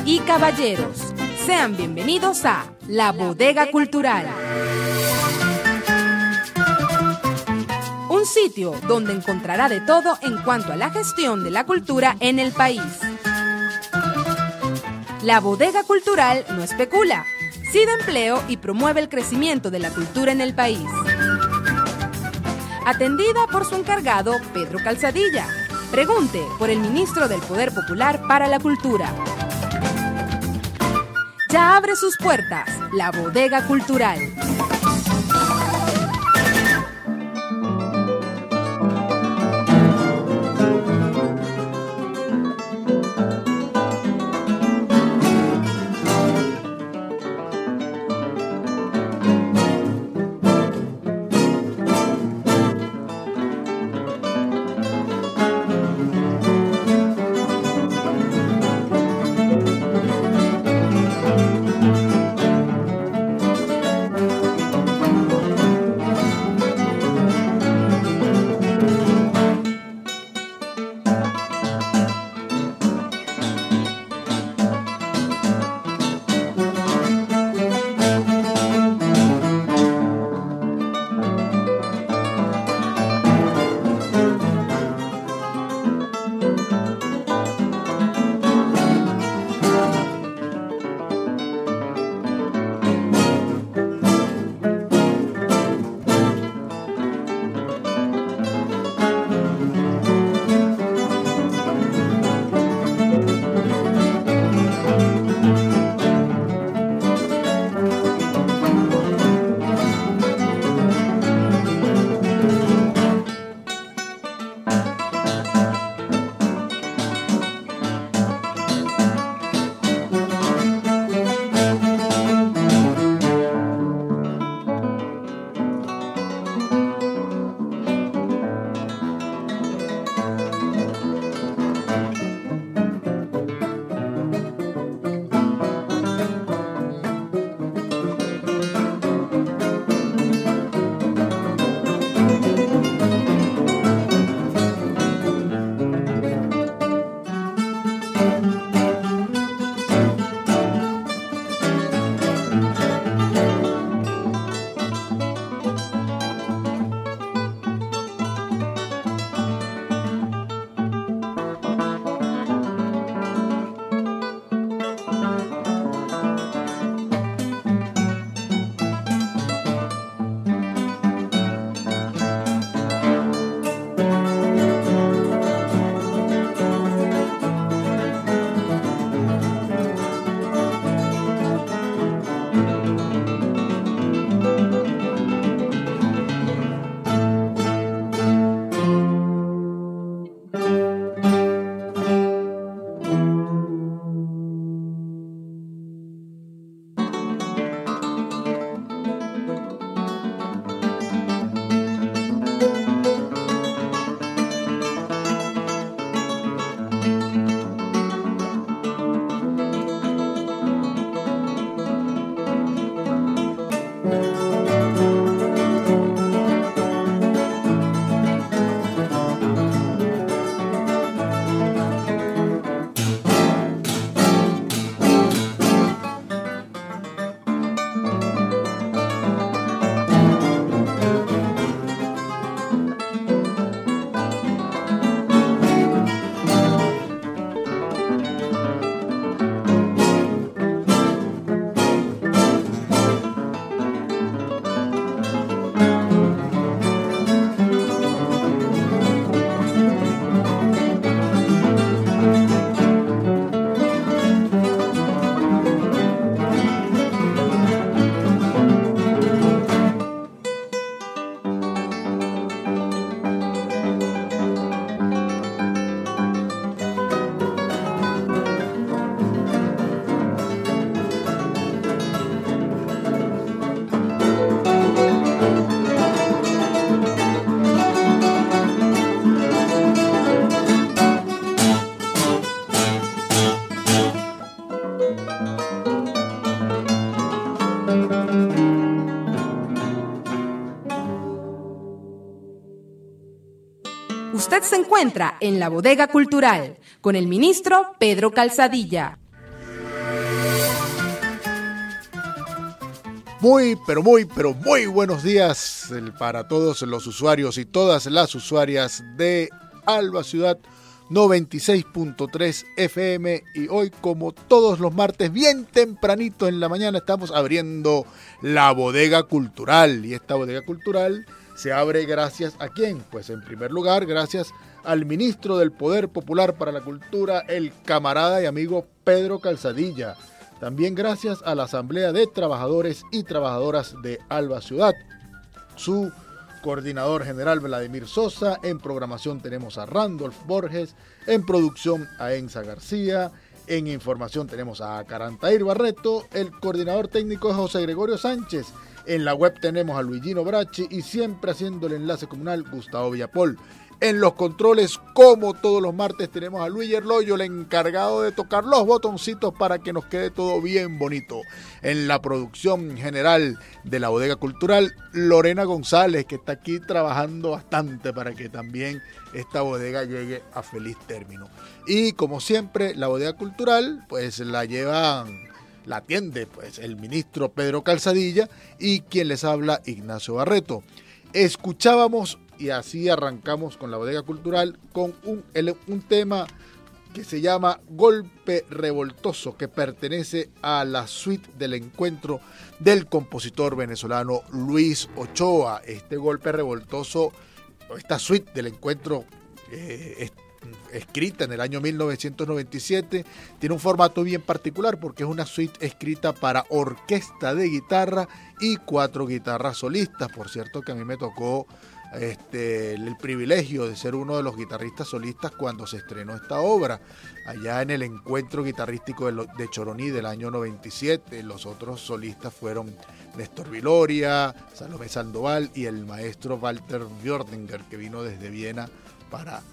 y caballeros, sean bienvenidos a La Bodega Cultural. Un sitio donde encontrará de todo en cuanto a la gestión de la cultura en el país. La Bodega Cultural no especula, sí da empleo y promueve el crecimiento de la cultura en el país. Atendida por su encargado, Pedro Calzadilla. Pregunte por el ministro del Poder Popular para la Cultura. Ya abre sus puertas, La Bodega Cultural. Usted se encuentra en La Bodega Cultural con el ministro Pedro Calzadilla. Muy buenos días para todos los usuarios y todas las usuarias de Alba Ciudad 96.3 FM, y hoy, como todos los martes, bien tempranito en la mañana, estamos abriendo la bodega cultural, y esta bodega cultural se abre gracias ¿a quién? Pues en primer lugar gracias al ministro del Poder Popular para la Cultura, el camarada y amigo Pedro Calzadilla. También gracias a la Asamblea de Trabajadores y Trabajadoras de Alba Ciudad, su coordinador general Vladimir Sosa. En programación tenemos a Randolph Borges, en producción a Enza García, en información tenemos a Carantair Barreto, el coordinador técnico es José Gregorio Sánchez, en la web tenemos a Luigino Brachi y siempre haciendo el enlace comunal Gustavo Villapol. En los controles, como todos los martes, tenemos a Luis Yerloyo, el encargado de tocar los botoncitos para que nos quede todo bien bonito. En la producción general de la Bodega Cultural, Lorena González, que está aquí trabajando bastante para que también esta bodega llegue a feliz término. Y como siempre, la Bodega Cultural, pues la atiende pues el ministro Pedro Calzadilla y quien les habla, Ignacio Barreto. Escuchábamos, y así arrancamos con la Bodega Cultural, con un tema que se llama Golpe Revoltoso, que pertenece a la suite del encuentro del compositor venezolano Luis Ochoa. Este Golpe Revoltoso, esta suite del encuentro escrita en el año 1997, tiene un formato bien particular porque es una suite escrita para orquesta de guitarra y 4 guitarras solistas. Por cierto que a mí me tocó el privilegio de ser uno de los guitarristas solistas cuando se estrenó esta obra, allá en el encuentro guitarrístico de Choroní del año 97. Los otros solistas fueron Néstor Viloria, Salomé Sandoval y el maestro Walter Björdinger, que vino desde Viena para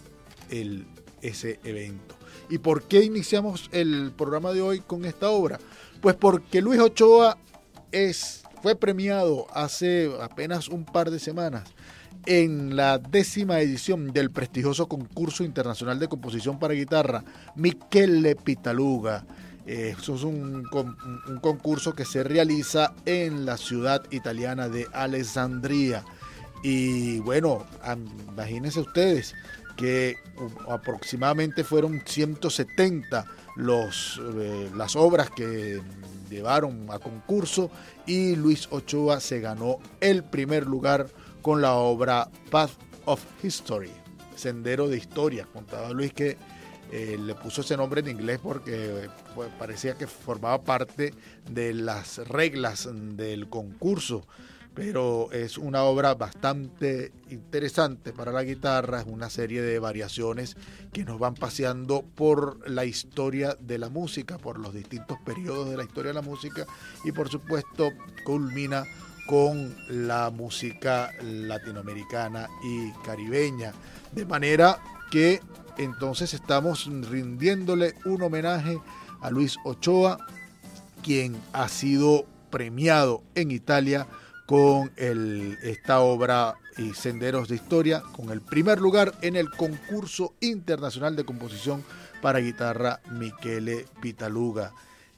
ese evento. ¿Y por qué iniciamos el programa de hoy con esta obra? Pues porque Luis Ochoa fue premiado hace apenas un par de semanas en la 10ª edición del prestigioso concurso internacional de composición para guitarra Michele Pitaluga. Eso es un concurso que se realiza en la ciudad italiana de Alessandria. Y bueno, imagínense ustedes que aproximadamente fueron 170 las obras que llevaron a concurso, y Luis Ochoa se ganó el primer lugar con la obra Path of History, Sendero de Historia. Contaba Luis que le puso ese nombre en inglés porque parecía que formaba parte de las reglas del concurso, pero es una obra bastante interesante para la guitarra. Es una serie de variaciones que nos van paseando por la historia de la música, por los distintos periodos de la historia de la música, y por supuesto culmina con la música latinoamericana y caribeña. De manera que entonces estamos rindiéndole un homenaje a Luis Ochoa, quien ha sido premiado en Italia con esta obra y Senderos de Historia, con el primer lugar en el concurso internacional de composición para guitarra Michele Pitaluga.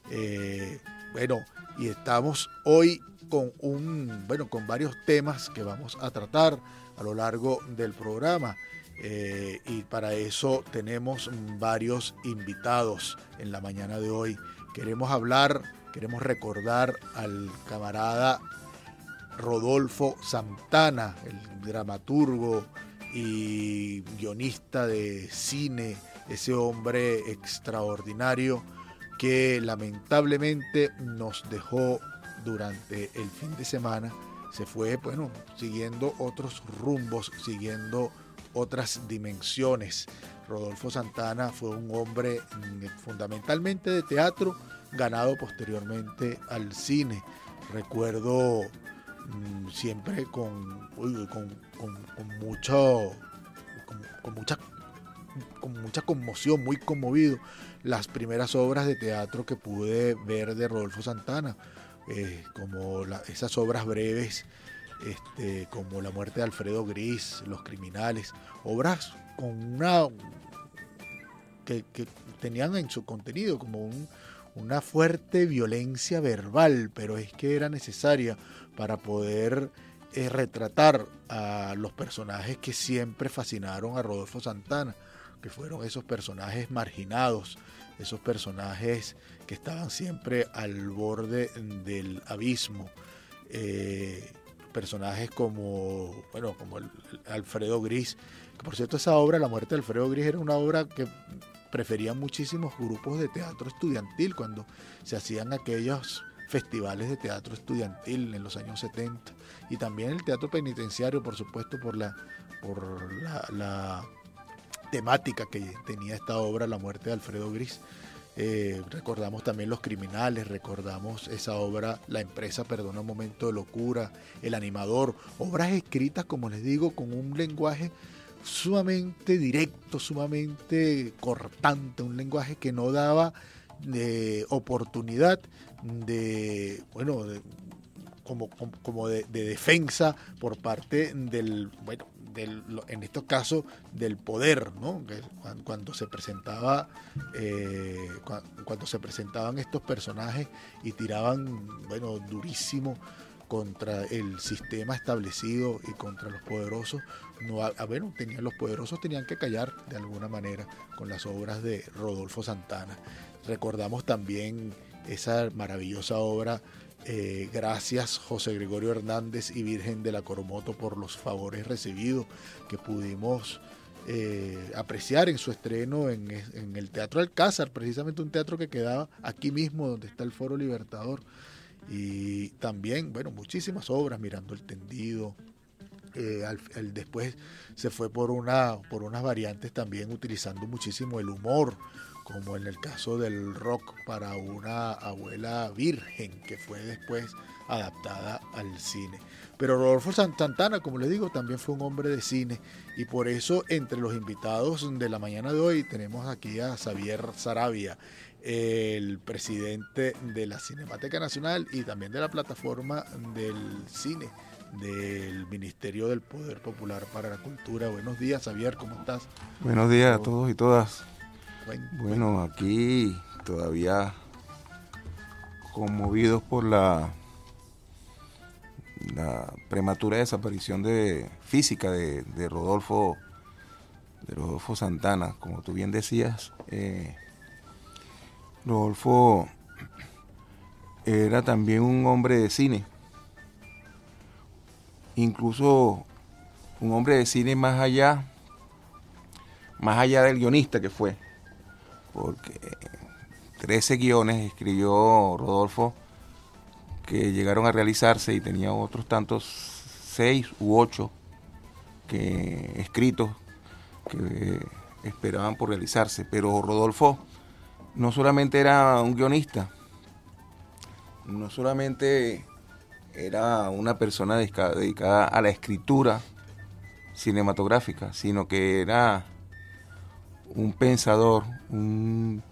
Y estamos hoy con varios temas que vamos a tratar a lo largo del programa, y para eso tenemos varios invitados en la mañana de hoy. Queremos recordar al camarada Rodolfo Santana, el dramaturgo y guionista de cine, ese hombre extraordinario que lamentablemente nos dejó durante el fin de semana. Se fue, siguiendo otros rumbos, siguiendo otras dimensiones. Rodolfo Santana fue un hombre fundamentalmente de teatro, ganado posteriormente al cine. Recuerdo siempre con mucha conmoción, muy conmovido, las primeras obras de teatro que pude ver de Rodolfo Santana, como esas obras breves, como La muerte de Alfredo Gris, Los criminales, obras con que tenían en su contenido como una fuerte violencia verbal, pero es que era necesaria para poder retratar a los personajes que siempre fascinaron a Rodolfo Santana, que fueron esos personajes marginados, esos personajes que estaban siempre al borde del abismo. Personajes como el Alfredo Gris, que por cierto esa obra, La muerte de Alfredo Gris, era una obra que preferían muchísimos grupos de teatro estudiantil cuando se hacían aquellos festivales de teatro estudiantil en los años 70, y también el teatro penitenciario, por supuesto, por la temática que tenía esta obra, La muerte de Alfredo Gris. Recordamos también Los criminales, recordamos esa obra La empresa perdona un momento de locura, El animador, obras escritas, como les digo, con un lenguaje sumamente directo, sumamente cortante, un lenguaje que no daba oportunidad de defensa por parte en estos casos del poder, ¿no? Cuando se presentaban estos personajes y tiraban, durísimo contra el sistema establecido y contra los poderosos, los poderosos tenían que callar de alguna manera con las obras de Rodolfo Santana. Recordamos también esa maravillosa obra Gracias José Gregorio Hernández y Virgen de la Coromoto por los favores recibidos, que pudimos apreciar en su estreno en el Teatro Alcázar, precisamente un teatro que quedaba aquí mismo donde está el Foro Libertador. Y también, muchísimas obras, Mirando el tendido. Después se fue por unas variantes también utilizando muchísimo el humor, como en el caso del rock para una abuela virgen, que fue después adaptada al cine. Pero Rodolfo Santana, como les digo, también fue un hombre de cine, y por eso entre los invitados de la mañana de hoy tenemos aquí a Xavier Saravia, el presidente de la Cinemateca Nacional y también de la plataforma del cine del Ministerio del Poder Popular para la Cultura. Buenos días, Xavier, ¿cómo estás? Buenos días a todos y todas. Bueno, aquí todavía conmovidos por la prematura desaparición física de Rodolfo Santana. Como tú bien decías, Rodolfo era también un hombre de cine, incluso un hombre de cine más allá del guionista que fue, porque 13 guiones escribió Rodolfo que llegaron a realizarse, y tenía otros tantos 6 u 8 escritos que esperaban por realizarse. Pero Rodolfo no solamente era un guionista, no solamente era una persona dedicada a la escritura cinematográfica, sino que era un pensador, un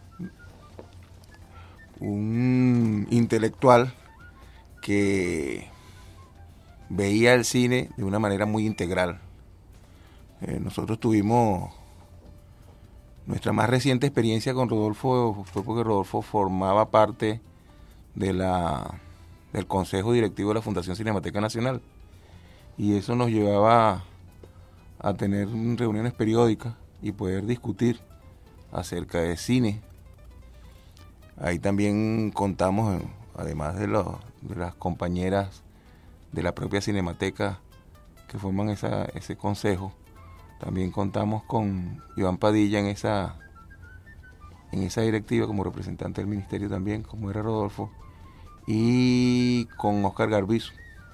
intelectual que veía el cine de una manera muy integral. Nosotros tuvimos nuestra más reciente experiencia con Rodolfo, fue porque Rodolfo formaba parte del Consejo Directivo de la Fundación Cinemateca Nacional, y eso nos llevaba a tener reuniones periódicas y poder discutir acerca de cine. Ahí también contamos, además de las compañeras de la propia Cinemateca que forman ese consejo, también contamos con Iván Padilla en esa directiva como representante del ministerio también, como era Rodolfo, y con Oscar Garbizo.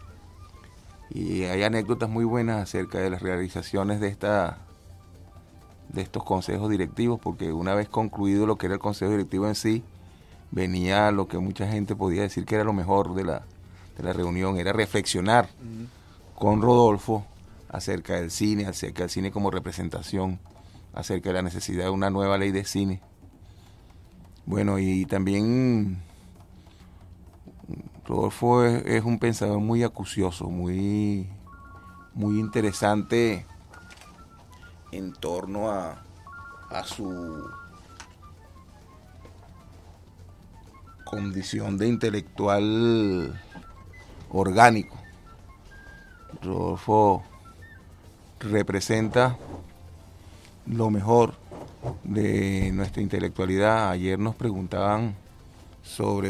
Y hay anécdotas muy buenas acerca de las realizaciones de estos consejos directivos, porque una vez concluido lo que era el consejo directivo en sí, venía lo que mucha gente podía decir que era lo mejor de la reunión, era reflexionar con Rodolfo acerca del cine como representación, acerca de la necesidad de una nueva ley de cine. Bueno, y también Rodolfo es un pensador muy acucioso, muy interesante en torno a su condición de intelectual orgánico. Rodolfo representa lo mejor de nuestra intelectualidad. Ayer nos preguntaban sobre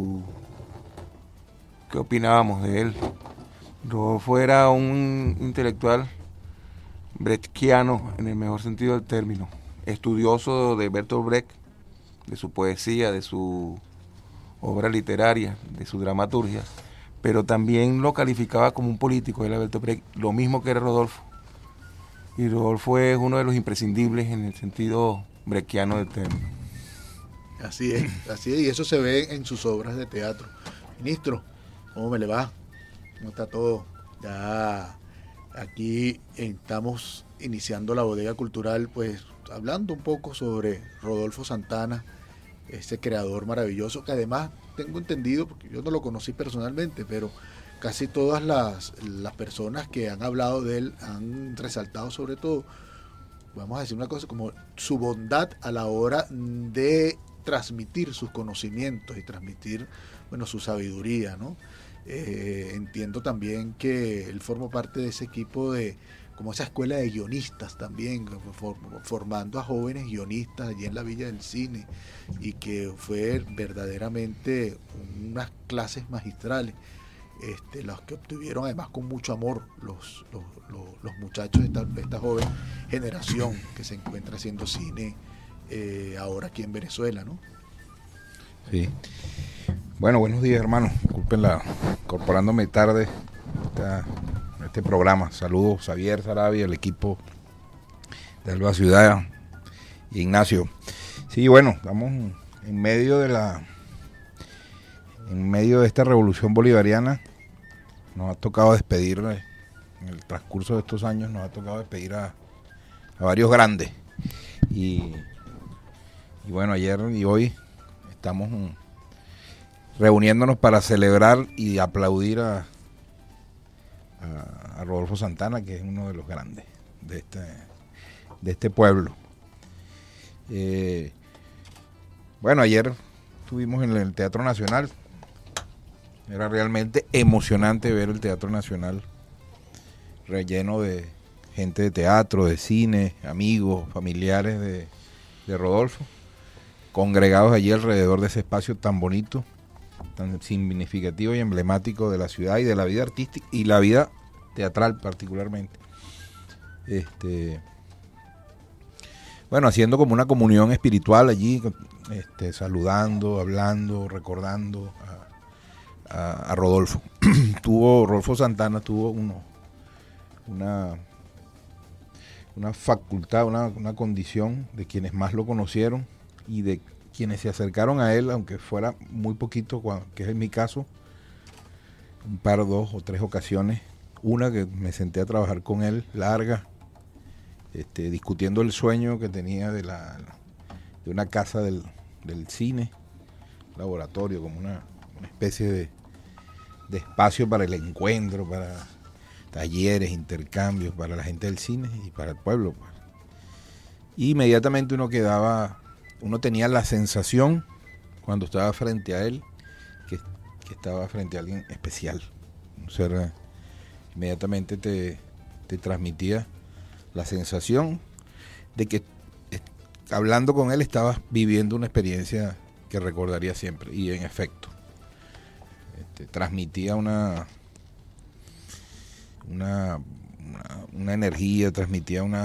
qué opinábamos de él. Rodolfo era un intelectual brechtiano en el mejor sentido del término, estudioso de Bertolt Brecht, de su poesía, de su obra literaria, de su dramaturgia, pero también lo calificaba como un político, él a Bertolt Brecht, lo mismo que era Rodolfo. Y Rodolfo es uno de los imprescindibles en el sentido brechtiano del término. Así es, y eso se ve en sus obras de teatro. Ministro, ¿cómo me le va? ¿Cómo está todo? Ya aquí estamos iniciando la bodega cultural, pues hablando un poco sobre Rodolfo Santana, ese creador maravilloso que además tengo entendido, porque yo no lo conocí personalmente, pero casi todas las personas que han hablado de él han resaltado sobre todo, vamos a decir una cosa, como su bondad a la hora de transmitir sus conocimientos y transmitir, bueno, su sabiduría, ¿no? Entiendo también que él formó parte de ese equipo de, como esa escuela de guionistas también, formando a jóvenes guionistas allí en la Villa del Cine, y que fue verdaderamente unas clases magistrales, los que obtuvieron además con mucho amor los muchachos de esta joven generación que se encuentra haciendo cine ahora aquí en Venezuela, ¿no? Sí. Bueno, buenos días, hermanos. Disculpen incorporándome tarde a este programa. Saludos, Xavier Sarabia, el equipo de Alba Ciudad y Ignacio. Sí, bueno, estamos en medio de esta revolución bolivariana. Nos ha tocado despedir, en el transcurso de estos años, nos ha tocado despedir a varios grandes. Y bueno, ayer y hoy estamos reuniéndonos para celebrar y aplaudir a Rodolfo Santana, que es uno de los grandes de este pueblo. Bueno, ayer estuvimos en el Teatro Nacional. Era realmente emocionante ver el Teatro Nacional relleno de gente de teatro, de cine, amigos, familiares de Rodolfo, congregados allí alrededor de ese espacio tan bonito, tan significativo y emblemático de la ciudad y de la vida artística y la vida teatral particularmente. Bueno, haciendo como una comunión espiritual allí, saludando, hablando, recordando a Rodolfo. Rodolfo Santana tuvo una facultad, una condición de quienes más lo conocieron y de quienes se acercaron a él, aunque fuera muy poquito, que es en mi caso, un par, 2 o 3 ocasiones. Una que me senté a trabajar con él, larga, discutiendo el sueño que tenía de una casa del cine, laboratorio, como una especie de espacio para el encuentro, para talleres, intercambios, para la gente del cine y para el pueblo, pues. Y inmediatamente uno tenía la sensación, cuando estaba frente a él, que estaba frente a alguien especial. Un ser inmediatamente te transmitía la sensación de que hablando con él estabas viviendo una experiencia que recordaría siempre. Y en efecto, transmitía una energía, transmitía un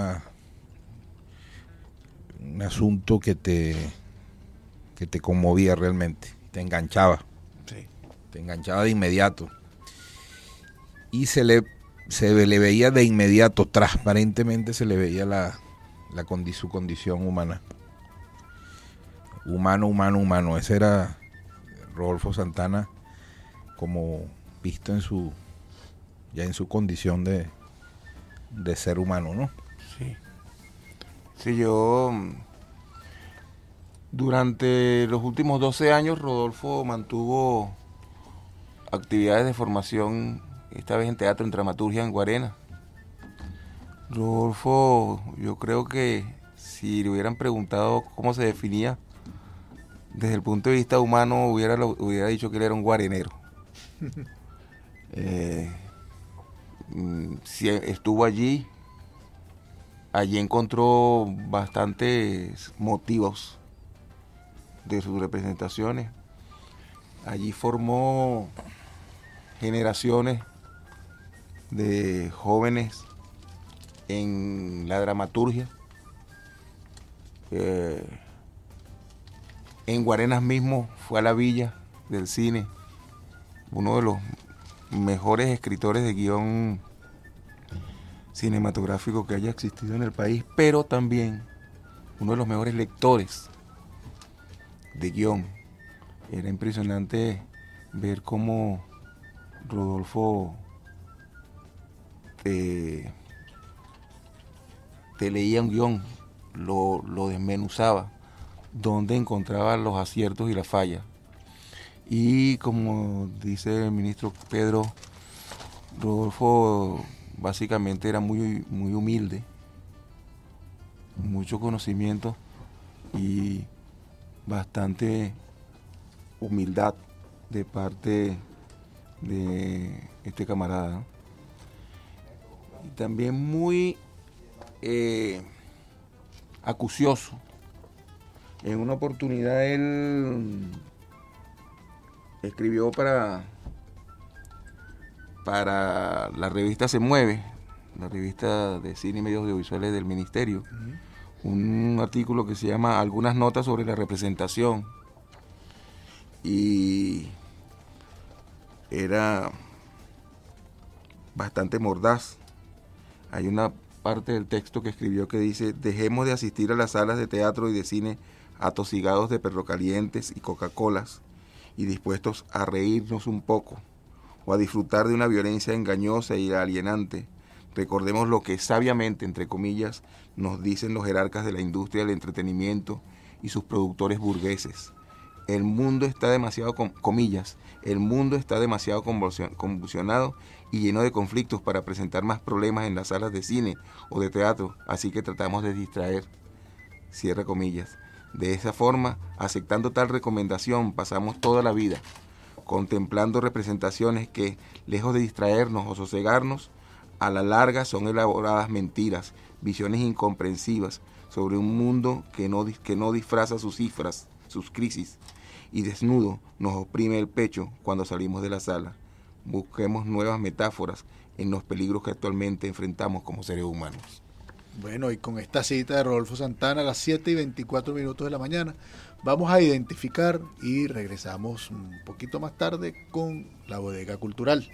asunto que te conmovía realmente, te enganchaba, sí. Te enganchaba de inmediato y se le veía de inmediato, transparentemente se le veía su condición humana, humano. Ese era Rodolfo Santana, como visto en su condición de ser humano, ¿no? Sí, yo durante los últimos 12 años Rodolfo mantuvo actividades de formación, esta vez en teatro, en dramaturgia en Guarena. Rodolfo, yo creo que si le hubieran preguntado cómo se definía, desde el punto de vista humano hubiera dicho que él era un guarenero. Si estuvo allí encontró bastantes motivos de sus representaciones. Allí formó generaciones de jóvenes en la dramaturgia. En Guarenas mismo fue a la Villa del Cine, uno de los mejores escritores de guión cinematográfico que haya existido en el país, pero también uno de los mejores lectores de guión. Era impresionante ver cómo Rodolfo te leía un guión, lo desmenuzaba, donde encontraba los aciertos y las fallas. Y como dice el ministro Pedro, Rodolfo básicamente era muy, muy humilde, mucho conocimiento y bastante humildad de parte de este camarada, ¿no? Y también muy acucioso. En una oportunidad él escribió para la revista Se Mueve, la revista de cine y medios audiovisuales del ministerio, un artículo que se llama Algunas notas sobre la representación, y era bastante mordaz. Hay una parte del texto que escribió que dice: dejemos de asistir a las salas de teatro y de cine atosigados de perrocalientes y Coca-Colas y dispuestos a reírnos un poco o a disfrutar de una violencia engañosa y alienante. Recordemos lo que sabiamente, entre comillas, nos dicen los jerarcas de la industria del entretenimiento y sus productores burgueses. El mundo está demasiado, comillas, el mundo está demasiado convulsionado y lleno de conflictos para presentar más problemas en las salas de cine o de teatro, así que tratamos de distraer, cierra comillas. De esa forma, aceptando tal recomendación, pasamos toda la vida contemplando representaciones que, lejos de distraernos o sosegarnos, a la larga son elaboradas mentiras, visiones incomprensivas sobre un mundo que no disfraza sus cifras, sus crisis, y desnudo nos oprime el pecho cuando salimos de la sala. Busquemos nuevas metáforas en los peligros que actualmente enfrentamos como seres humanos. Bueno, y con esta cita de Rodolfo Santana a las 7:24 de la mañana, vamos a identificar y regresamos un poquito más tarde con la bodega cultural.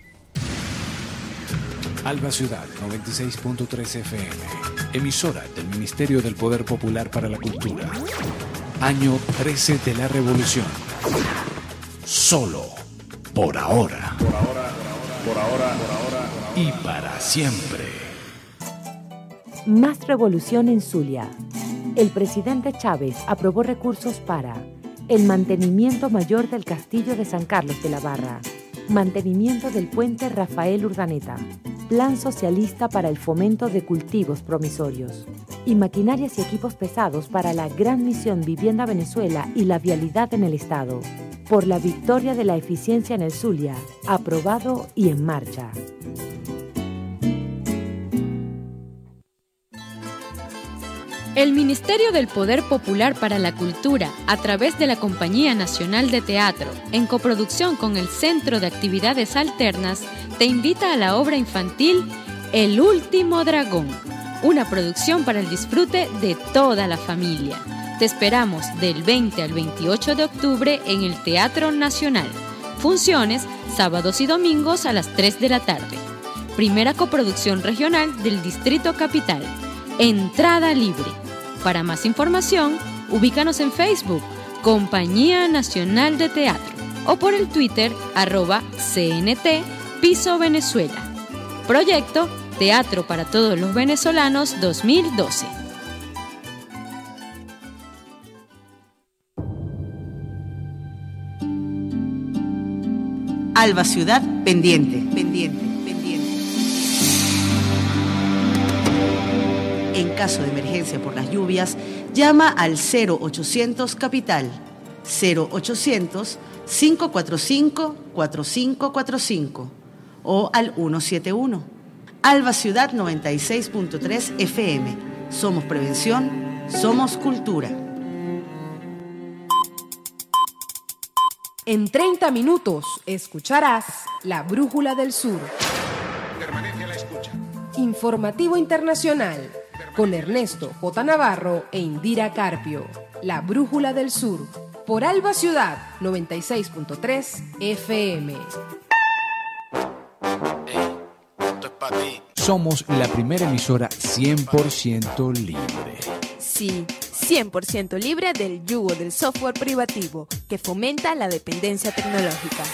Alba Ciudad 96.3 FM, emisora del Ministerio del Poder Popular para la Cultura. Año 13 de la Revolución. Solo por ahora. Por ahora. Y para siempre. Más revolución en Zulia. El presidente Chávez aprobó recursos para el mantenimiento mayor del castillo de San Carlos de la Barra, mantenimiento del puente Rafael Urdaneta, plan socialista para el fomento de cultivos promisorios y maquinarias y equipos pesados para la Gran Misión Vivienda Venezuela y la vialidad en el Estado. Por la victoria de la eficiencia en el Zulia, aprobado y en marcha. El Ministerio del Poder Popular para la Cultura, a través de la Compañía Nacional de Teatro, en coproducción con el Centro de Actividades Alternas, te invita a la obra infantil El Último Dragón, una producción para el disfrute de toda la familia. Te esperamos del 20 al 28 de octubre en el Teatro Nacional. Funciones sábados y domingos a las 3 de la tarde. Primera coproducción regional del Distrito Capital. Entrada libre. Para más información, ubícanos en Facebook, Compañía Nacional de Teatro, o por el Twitter, @CNT Piso Venezuela. Proyecto Teatro para Todos los Venezolanos 2012. Alba Ciudad pendiente. En caso de emergencia por las lluvias, llama al 0800 Capital. 0800-545-4545 o al 171. Alba Ciudad 96.3 FM. Somos prevención, somos cultura. En 30 minutos escucharás La Brújula del Sur. Permanece a la escucha. Informativo internacional con Ernesto J. Navarro e Indira Carpio. La Brújula del Sur por Alba Ciudad 96.3 FM. Esto es para ti. Somos la primera emisora 100% libre. Sí, 100% libre del yugo del software privativo que fomenta la dependencia tecnológica.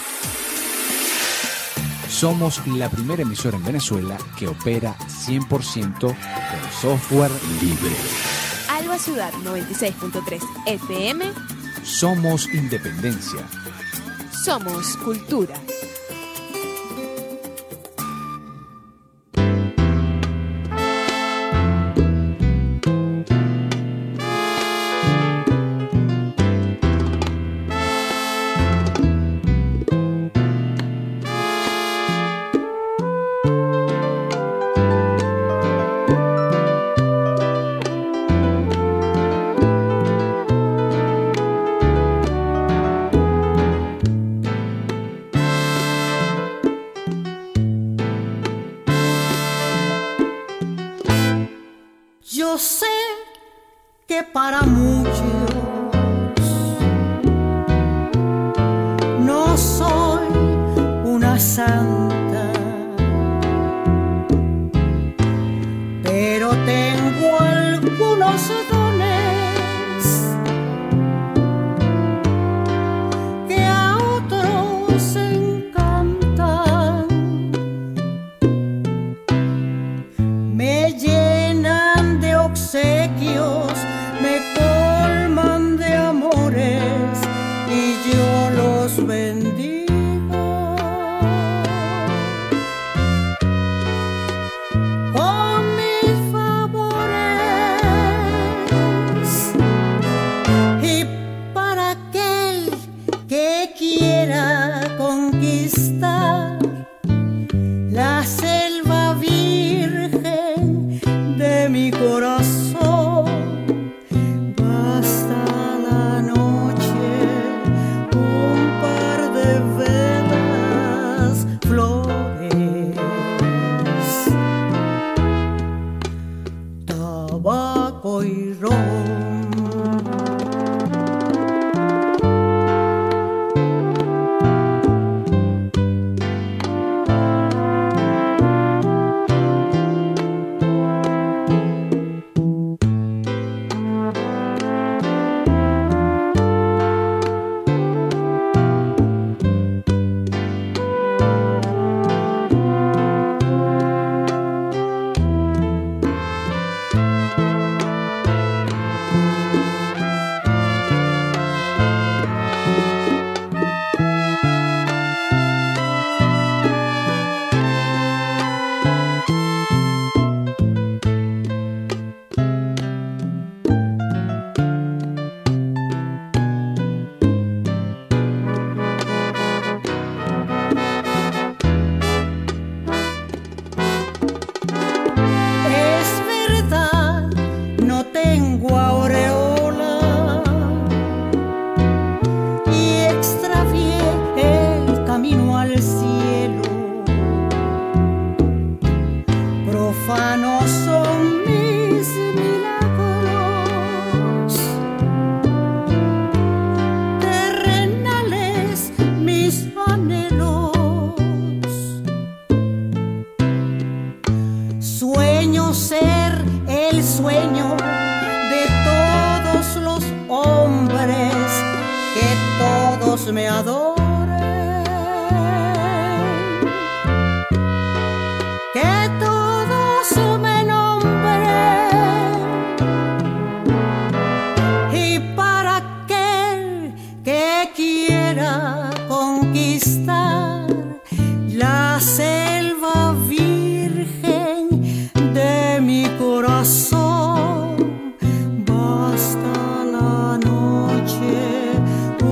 Somos la primera emisora en Venezuela que opera 100% con software libre. Alba Ciudad 96.3 FM. Somos independencia. Somos cultura. Yo sé que para muchos no soy una santa, pero tengo algunos dones que a otros encantan. Me llenan de obsequios, me colman de amores y yo los bendigo. Con mis favores, y para aquel que quiera conquistar la selva virgen de mi corazón, basta la noche, un par de velas, flores, tabaco y ron. Es verdad, no tengo aureola y extravié el camino al cielo. Profanos son mis milagros, terrenales mis anhelos. Sueño ser el sueño de todos los hombres, que todos me adoren, que todos me nombren, y para aquel que quiera conquistar la selva virgen de mi corazón, basta la noche,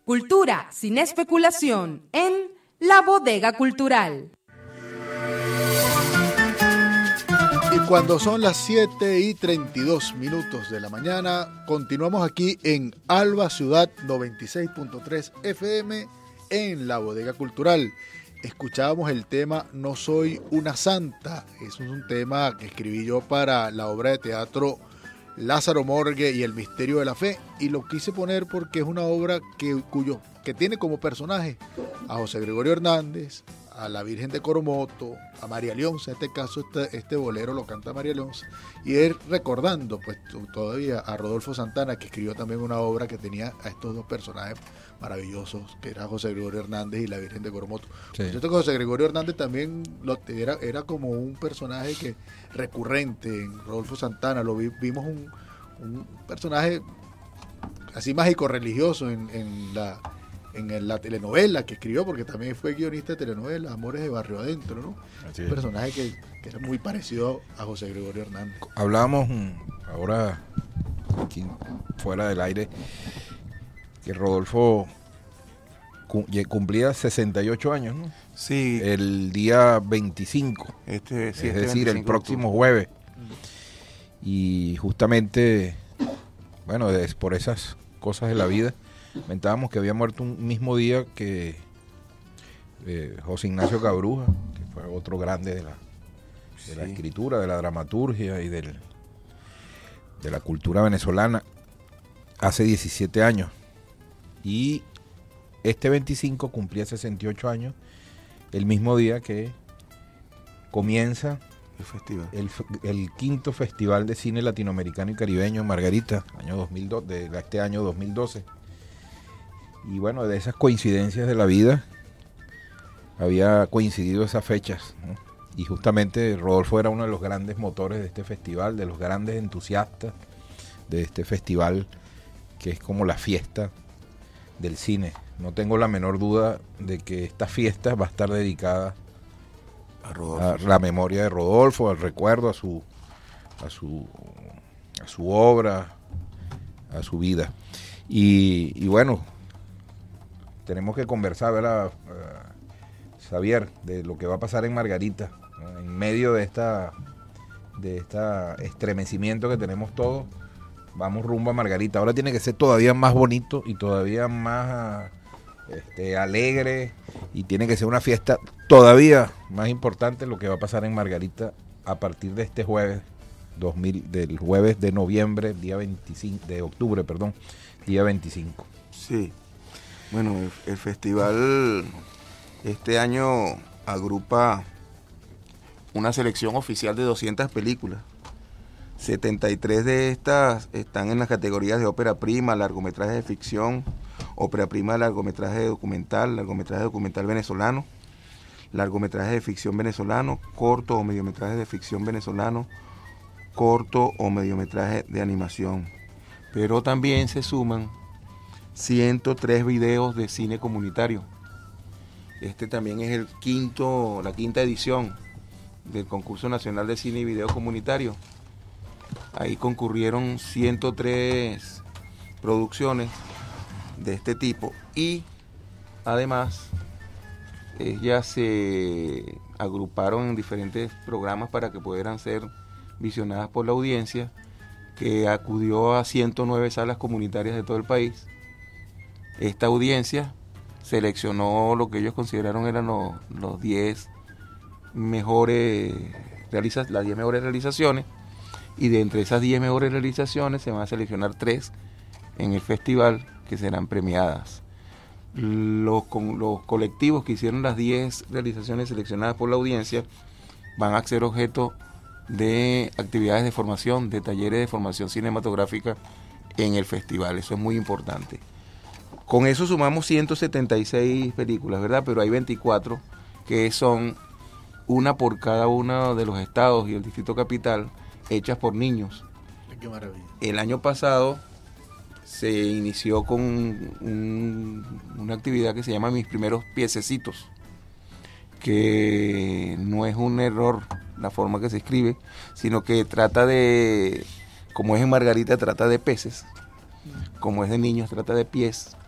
Cultura sin especulación en La Bodega Cultural. Y cuando son las 7:32 de la mañana, continuamos aquí en Alba Ciudad 96.3 FM en La Bodega Cultural. Escuchábamos el tema No soy una santa. Es un tema que escribí yo para la obra de teatro Lázaro Morgue y el misterio de la fe, y lo quise poner porque es una obra que tiene como personaje a José Gregorio Hernández, a la Virgen de Coromoto, a María Leonza. En este caso este bolero lo canta María Leonza, y él recordando pues todavía a Rodolfo Santana, que escribió también una obra que tenía a estos dos personajes maravillosos, que era José Gregorio Hernández y la Virgen de Coromoto. Sí. Yo creo que José Gregorio Hernández también era como un personaje que recurrente en Rodolfo Santana. Vimos un personaje así mágico religioso en la telenovela que escribió, porque también fue guionista de telenovela Amores de Barrio Adentro, ¿no? Un personaje que era muy parecido a José Gregorio Hernández. Hablábamos ahora aquí fuera del aire que Rodolfo cumplía 68 años, ¿no? Sí. El día 25, es decir, el próximo jueves. Y justamente, bueno, por esas cosas de la vida, comentábamos que había muerto un mismo día que José Ignacio Cabruja, que fue otro grande de la escritura, de la dramaturgia y de la cultura venezolana, hace 17 años. Y este 25 cumplía 68 años, el mismo día que comienza el festival, el quinto Festival de Cine Latinoamericano y Caribeño en Margarita, de este año 2012. Y bueno, de esas coincidencias de la vida, había coincidido esas fechas, ¿no? Y justamente Rodolfo era uno de los grandes motores de este festival, de los grandes entusiastas de este festival, que es como la fiesta del cine. No tengo la menor duda de que esta fiesta va a estar dedicada a la memoria de Rodolfo, al recuerdo, a su obra, a su vida. Y bueno, tenemos que conversar, ¿verdad, Xavier, de lo que va a pasar en Margarita, ¿no? En medio de este estremecimiento que tenemos todos. Vamos rumbo a Margarita. Ahora tiene que ser todavía más bonito y todavía más alegre, y tiene que ser una fiesta todavía más importante lo que va a pasar en Margarita a partir de este jueves, del jueves de noviembre, de octubre, día 25. Sí. Bueno, el festival este año agrupa una selección oficial de 200 películas. 73 de estas están en las categorías de ópera prima, largometraje de ficción, ópera prima, largometraje documental venezolano, largometraje de ficción venezolano, corto o mediometraje de ficción venezolano, corto o mediometraje de animación. Pero también se suman 103 videos de cine comunitario. Este también es la quinta edición del Concurso Nacional de Cine y Video Comunitario. Ahí concurrieron 103 producciones de este tipo, y además ellas se agruparon en diferentes programas para que pudieran ser visionadas por la audiencia, que acudió a 109 salas comunitarias de todo el país. Esta audiencia seleccionó lo que ellos consideraron eran los 10 mejores realizaciones, y de entre esas 10 mejores realizaciones se van a seleccionar 3 en el festival que serán premiadas. Los colectivos que hicieron las 10 realizaciones seleccionadas por la audiencia van a ser objeto de actividades de formación, de talleres de formación cinematográfica en el festival. Eso es muy importante. Con eso sumamos 176 películas, ¿verdad? Pero hay 24 que son una por cada uno de los estados y el Distrito Capital, hechas por niños. Qué maravilla. El año pasado se inició con una actividad que se llama Mis Primeros Piececitos, que no es un error la forma que se escribe, sino que trata de, como es en Margarita, trata de peces, como es de niños, trata de pies,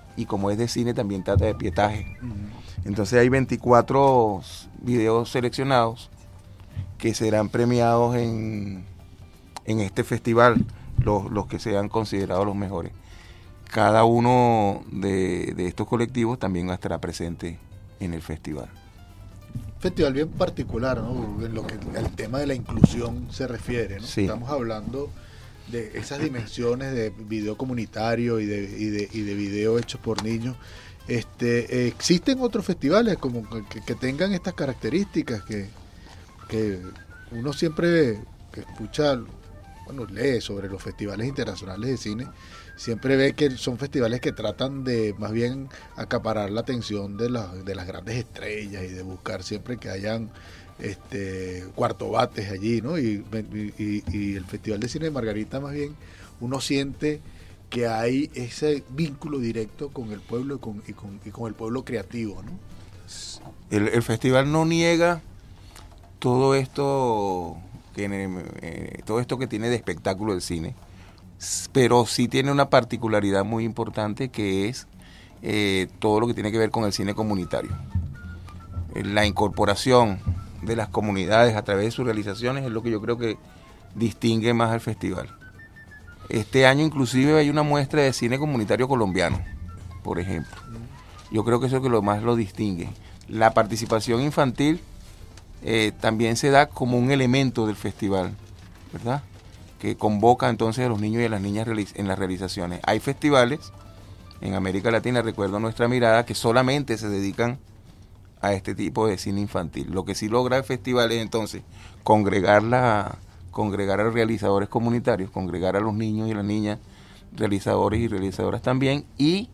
y como es de cine también trata de pietaje. Entonces hay 24 videos seleccionados que serán premiados en este festival, los que sean considerados los mejores. Cada uno de estos colectivos también estará presente en el festival. Festival bien particular, ¿no? En lo que el tema de la inclusión se refiere, ¿no? Sí. Estamos hablando de esas dimensiones de video comunitario y de video hechos por niños. ¿Existen otros festivales como que tengan estas características que uno siempre que escucha, bueno, lee sobre los festivales internacionales de cine, siempre ve que son festivales que tratan de más bien acaparar la atención de las grandes estrellas y de buscar siempre que hayan cuartobates allí, ¿no? Y el Festival de Cine de Margarita más bien uno siente que hay ese vínculo directo con el pueblo y con el pueblo creativo, ¿no? El festival no niega todo esto que tiene de espectáculo del cine, pero sí tiene una particularidad muy importante que es todo lo que tiene que ver con el cine comunitario. La incorporación de las comunidades a través de sus realizaciones es lo que yo creo que distingue más al festival. Este año inclusive hay una muestra de cine comunitario colombiano, por ejemplo. Yo creo que eso es lo que más lo distingue. La participación infantil también se da como un elemento del festival, ¿verdad? Que convoca entonces a los niños y a las niñas en las realizaciones. Hay festivales en América Latina, recuerdo Nuestra Mirada, que solamente se dedican a este tipo de cine infantil. Lo que sí logra el festival es entonces congregar a los realizadores comunitarios, congregar a los niños y las niñas, realizadores y realizadoras también, y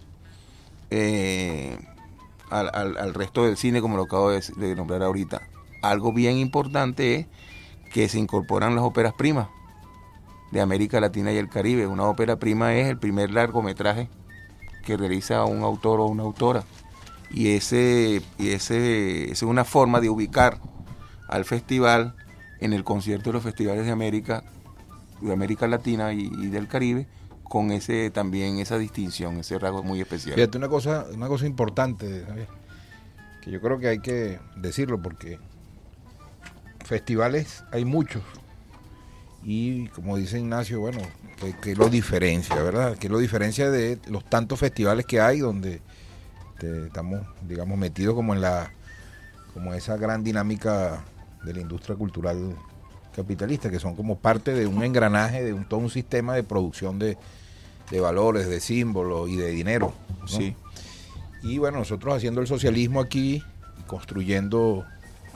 al resto del cine, como lo acabo de nombrar ahorita. Algo bien importante es que se incorporan las óperas primas de América Latina y el Caribe. Una ópera prima es el primer largometraje que realiza un autor o una autora. Y ese es una forma de ubicar al festival en el concierto de los festivales de América Latina y del Caribe, con también esa distinción, ese rasgo muy especial. Fíjate, una cosa importante, Javier, que yo creo que hay que decirlo, porque festivales hay muchos, y como dice Ignacio, bueno, que lo diferencia, ¿verdad? Que lo diferencia de los tantos festivales que hay donde estamos, digamos, metidos como esa gran dinámica de la industria cultural capitalista, que son como parte de un engranaje, de todo un sistema de producción de valores, de símbolos y de dinero, ¿no? Sí. Y bueno, nosotros haciendo el socialismo aquí, construyendo,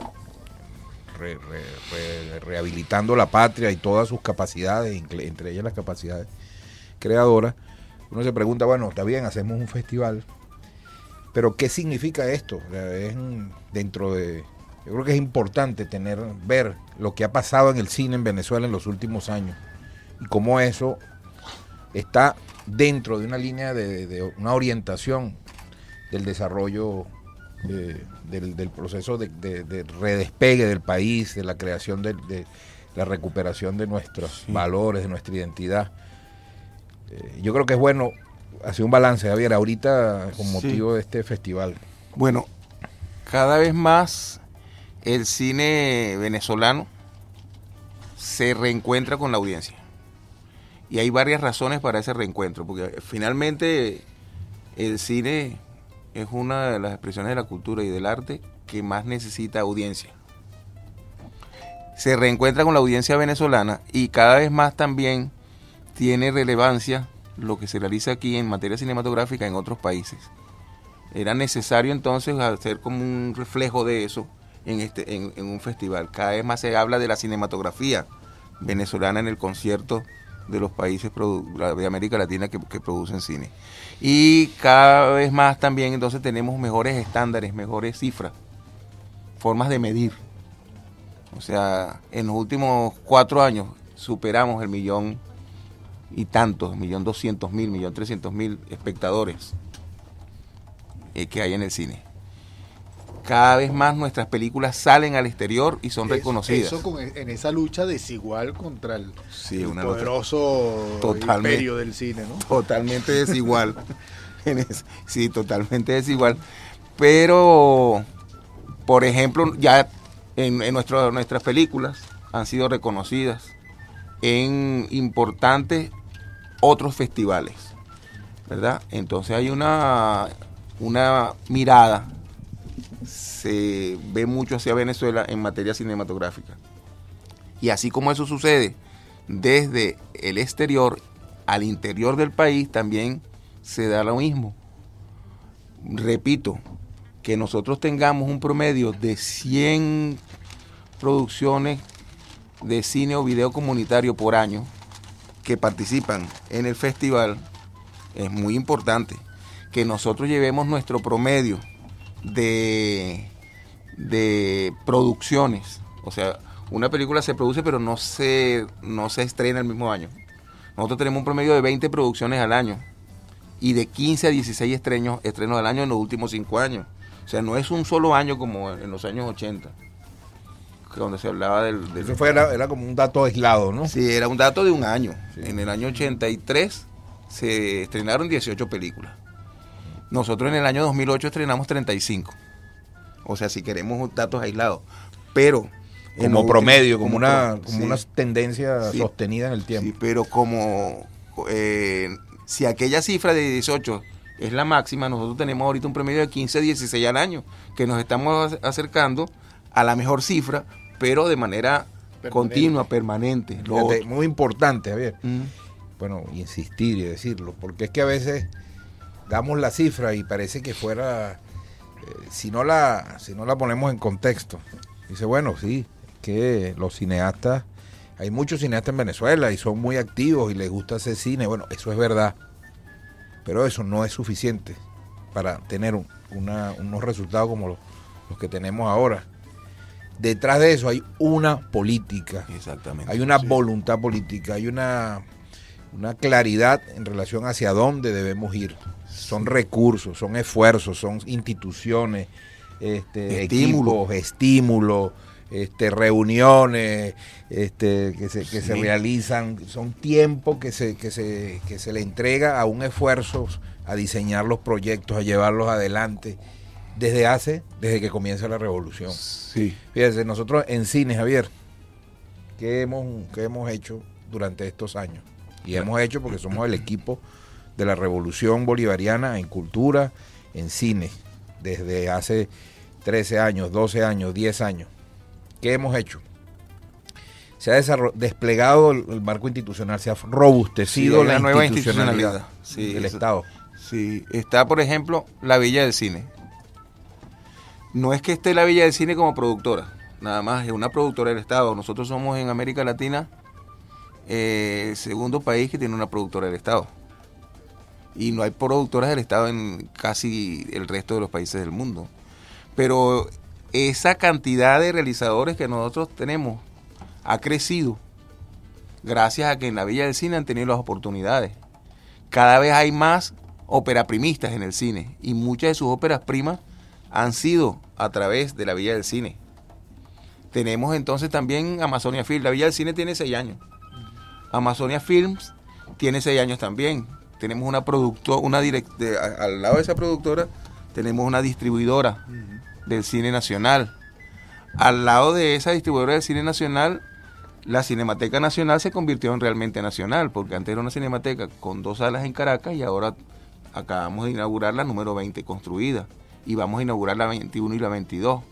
rehabilitando la patria y todas sus capacidades, entre ellas las capacidades creadoras, uno se pregunta, bueno, está bien, hacemos un festival, pero ¿qué significa esto? O sea, yo creo que es importante ver lo que ha pasado en el cine en Venezuela en los últimos años y cómo eso está dentro de una línea de una orientación del desarrollo del proceso de redespegue del país, de la creación de la recuperación de nuestros valores, de nuestra identidad. Yo creo que es bueno hacer un balance, Javier, ahorita con motivo de este festival. Bueno, cada vez más el cine venezolano se reencuentra con la audiencia. Y hay varias razones para ese reencuentro, porque finalmente el cine es una de las expresiones de la cultura y del arte que más necesita audiencia. Se reencuentra con la audiencia venezolana y cada vez más también tiene relevancia lo que se realiza aquí en materia cinematográfica en otros países. Era necesario entonces hacer como un reflejo de eso en un festival. Cada vez más se habla de la cinematografía venezolana en el concierto de los países de América Latina que producen cine. Y cada vez más también entonces tenemos mejores estándares, mejores cifras, formas de medir. O sea, en los últimos 4 años superamos el 1.200.000, 1.300.000 espectadores que hay en el cine. Cada vez más nuestras películas salen al exterior y son reconocidas. Eso en esa lucha desigual contra el poderoso imperio del cine, ¿no? Totalmente desigual. Sí, totalmente desigual. Pero, por ejemplo, ya en nuestras películas han sido reconocidas en importantes otros festivales, ¿verdad? Entonces hay una mirada, se ve mucho hacia Venezuela en materia cinematográfica. Y así como eso sucede desde el exterior al interior del país, también se da lo mismo. Repito, que nosotros tengamos un promedio de 100 producciones de cine o video comunitario por año que participan en el festival, es muy importante. Que nosotros llevemos nuestro promedio de producciones, o sea, una película se produce pero no se estrena el mismo año. Nosotros tenemos un promedio de 20 producciones al año y de 15 a 16 estrenos al año en los últimos 5 años. O sea, no es un solo año como en los años 80, donde se hablaba del... Eso era como un dato aislado, ¿no? Sí, era un dato de un año. Sí. En el año 83 se estrenaron 18 películas. Nosotros en el año 2008 estrenamos 35. O sea, si queremos datos aislados. Pero... como promedio, como una tendencia sostenida en el tiempo. Sí, pero como si aquella cifra de 18 es la máxima, nosotros tenemos ahorita un promedio de 15, 16 al año, que nos estamos acercando a la mejor cifra, pero de manera continua, permanente. Fíjate, muy importante, Javier. Bueno, insistir y decirlo, porque es que a veces damos la cifra y parece que fuera, si no la ponemos en contexto, dice, bueno, sí, que los cineastas, hay muchos cineastas en Venezuela y son muy activos y les gusta hacer cine, bueno, eso es verdad, pero eso no es suficiente para tener unos resultados como los que tenemos ahora. Detrás de eso hay una política, exactamente, hay una voluntad política, hay una claridad en relación hacia dónde debemos ir. Son recursos, son esfuerzos, son instituciones, equipos, estímulos, reuniones que se realizan, son tiempo que se le entrega a un esfuerzo a diseñar los proyectos, a llevarlos adelante desde que comienza la revolución. Sí. Fíjense, nosotros en cine, Javier, ¿qué hemos hecho durante estos años? Y hemos hecho porque somos el equipo de la revolución bolivariana en cultura, en cine, desde hace 13 años, 12 años, 10 años. ¿Qué hemos hecho? Se ha desplegado el marco institucional, se ha robustecido la nueva institucionalidad del Estado. Sí, está, por ejemplo, la Villa del Cine. No es que esté la Villa del Cine como productora, nada más, es una productora del Estado. Nosotros somos en América Latina el segundo país que tiene una productora del Estado. Y no hay productoras del Estado en casi el resto de los países del mundo. Pero esa cantidad de realizadores que nosotros tenemos ha crecido gracias a que en la Villa del Cine han tenido las oportunidades. Cada vez hay más operaprimistas en el cine y muchas de sus óperas primas han sido a través de la Villa del Cine. Tenemos entonces también Amazonia Films. La Villa del Cine tiene 6 años. Amazonia Films tiene 6 años también. Tenemos una productora, al lado de esa productora tenemos una distribuidora del cine nacional. Al lado de esa distribuidora del cine nacional, la Cinemateca Nacional se convirtió en realmente nacional, porque antes era una cinemateca con 2 salas en Caracas y ahora acabamos de inaugurar la número 20 construida y vamos a inaugurar la 21 y la 22.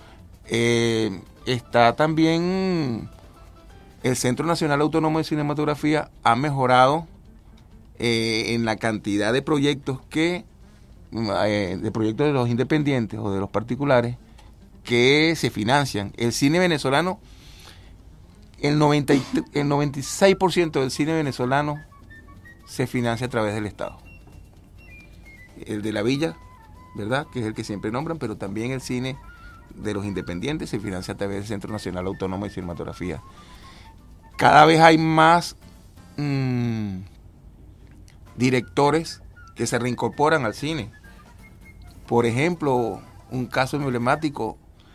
Está también el Centro Nacional Autónomo de Cinematografía, ha mejorado en la cantidad de proyectos de los independientes o de los particulares que se financian. El cine venezolano, el 96% del cine venezolano se financia a través del Estado. El de la Villa, ¿verdad?, que es el que siempre nombran, pero también el cine de los independientes se financia a través del Centro Nacional Autónomo de Cinematografía. Cada vez hay más directores que se reincorporan al cine. Por ejemplo, un caso emblemático,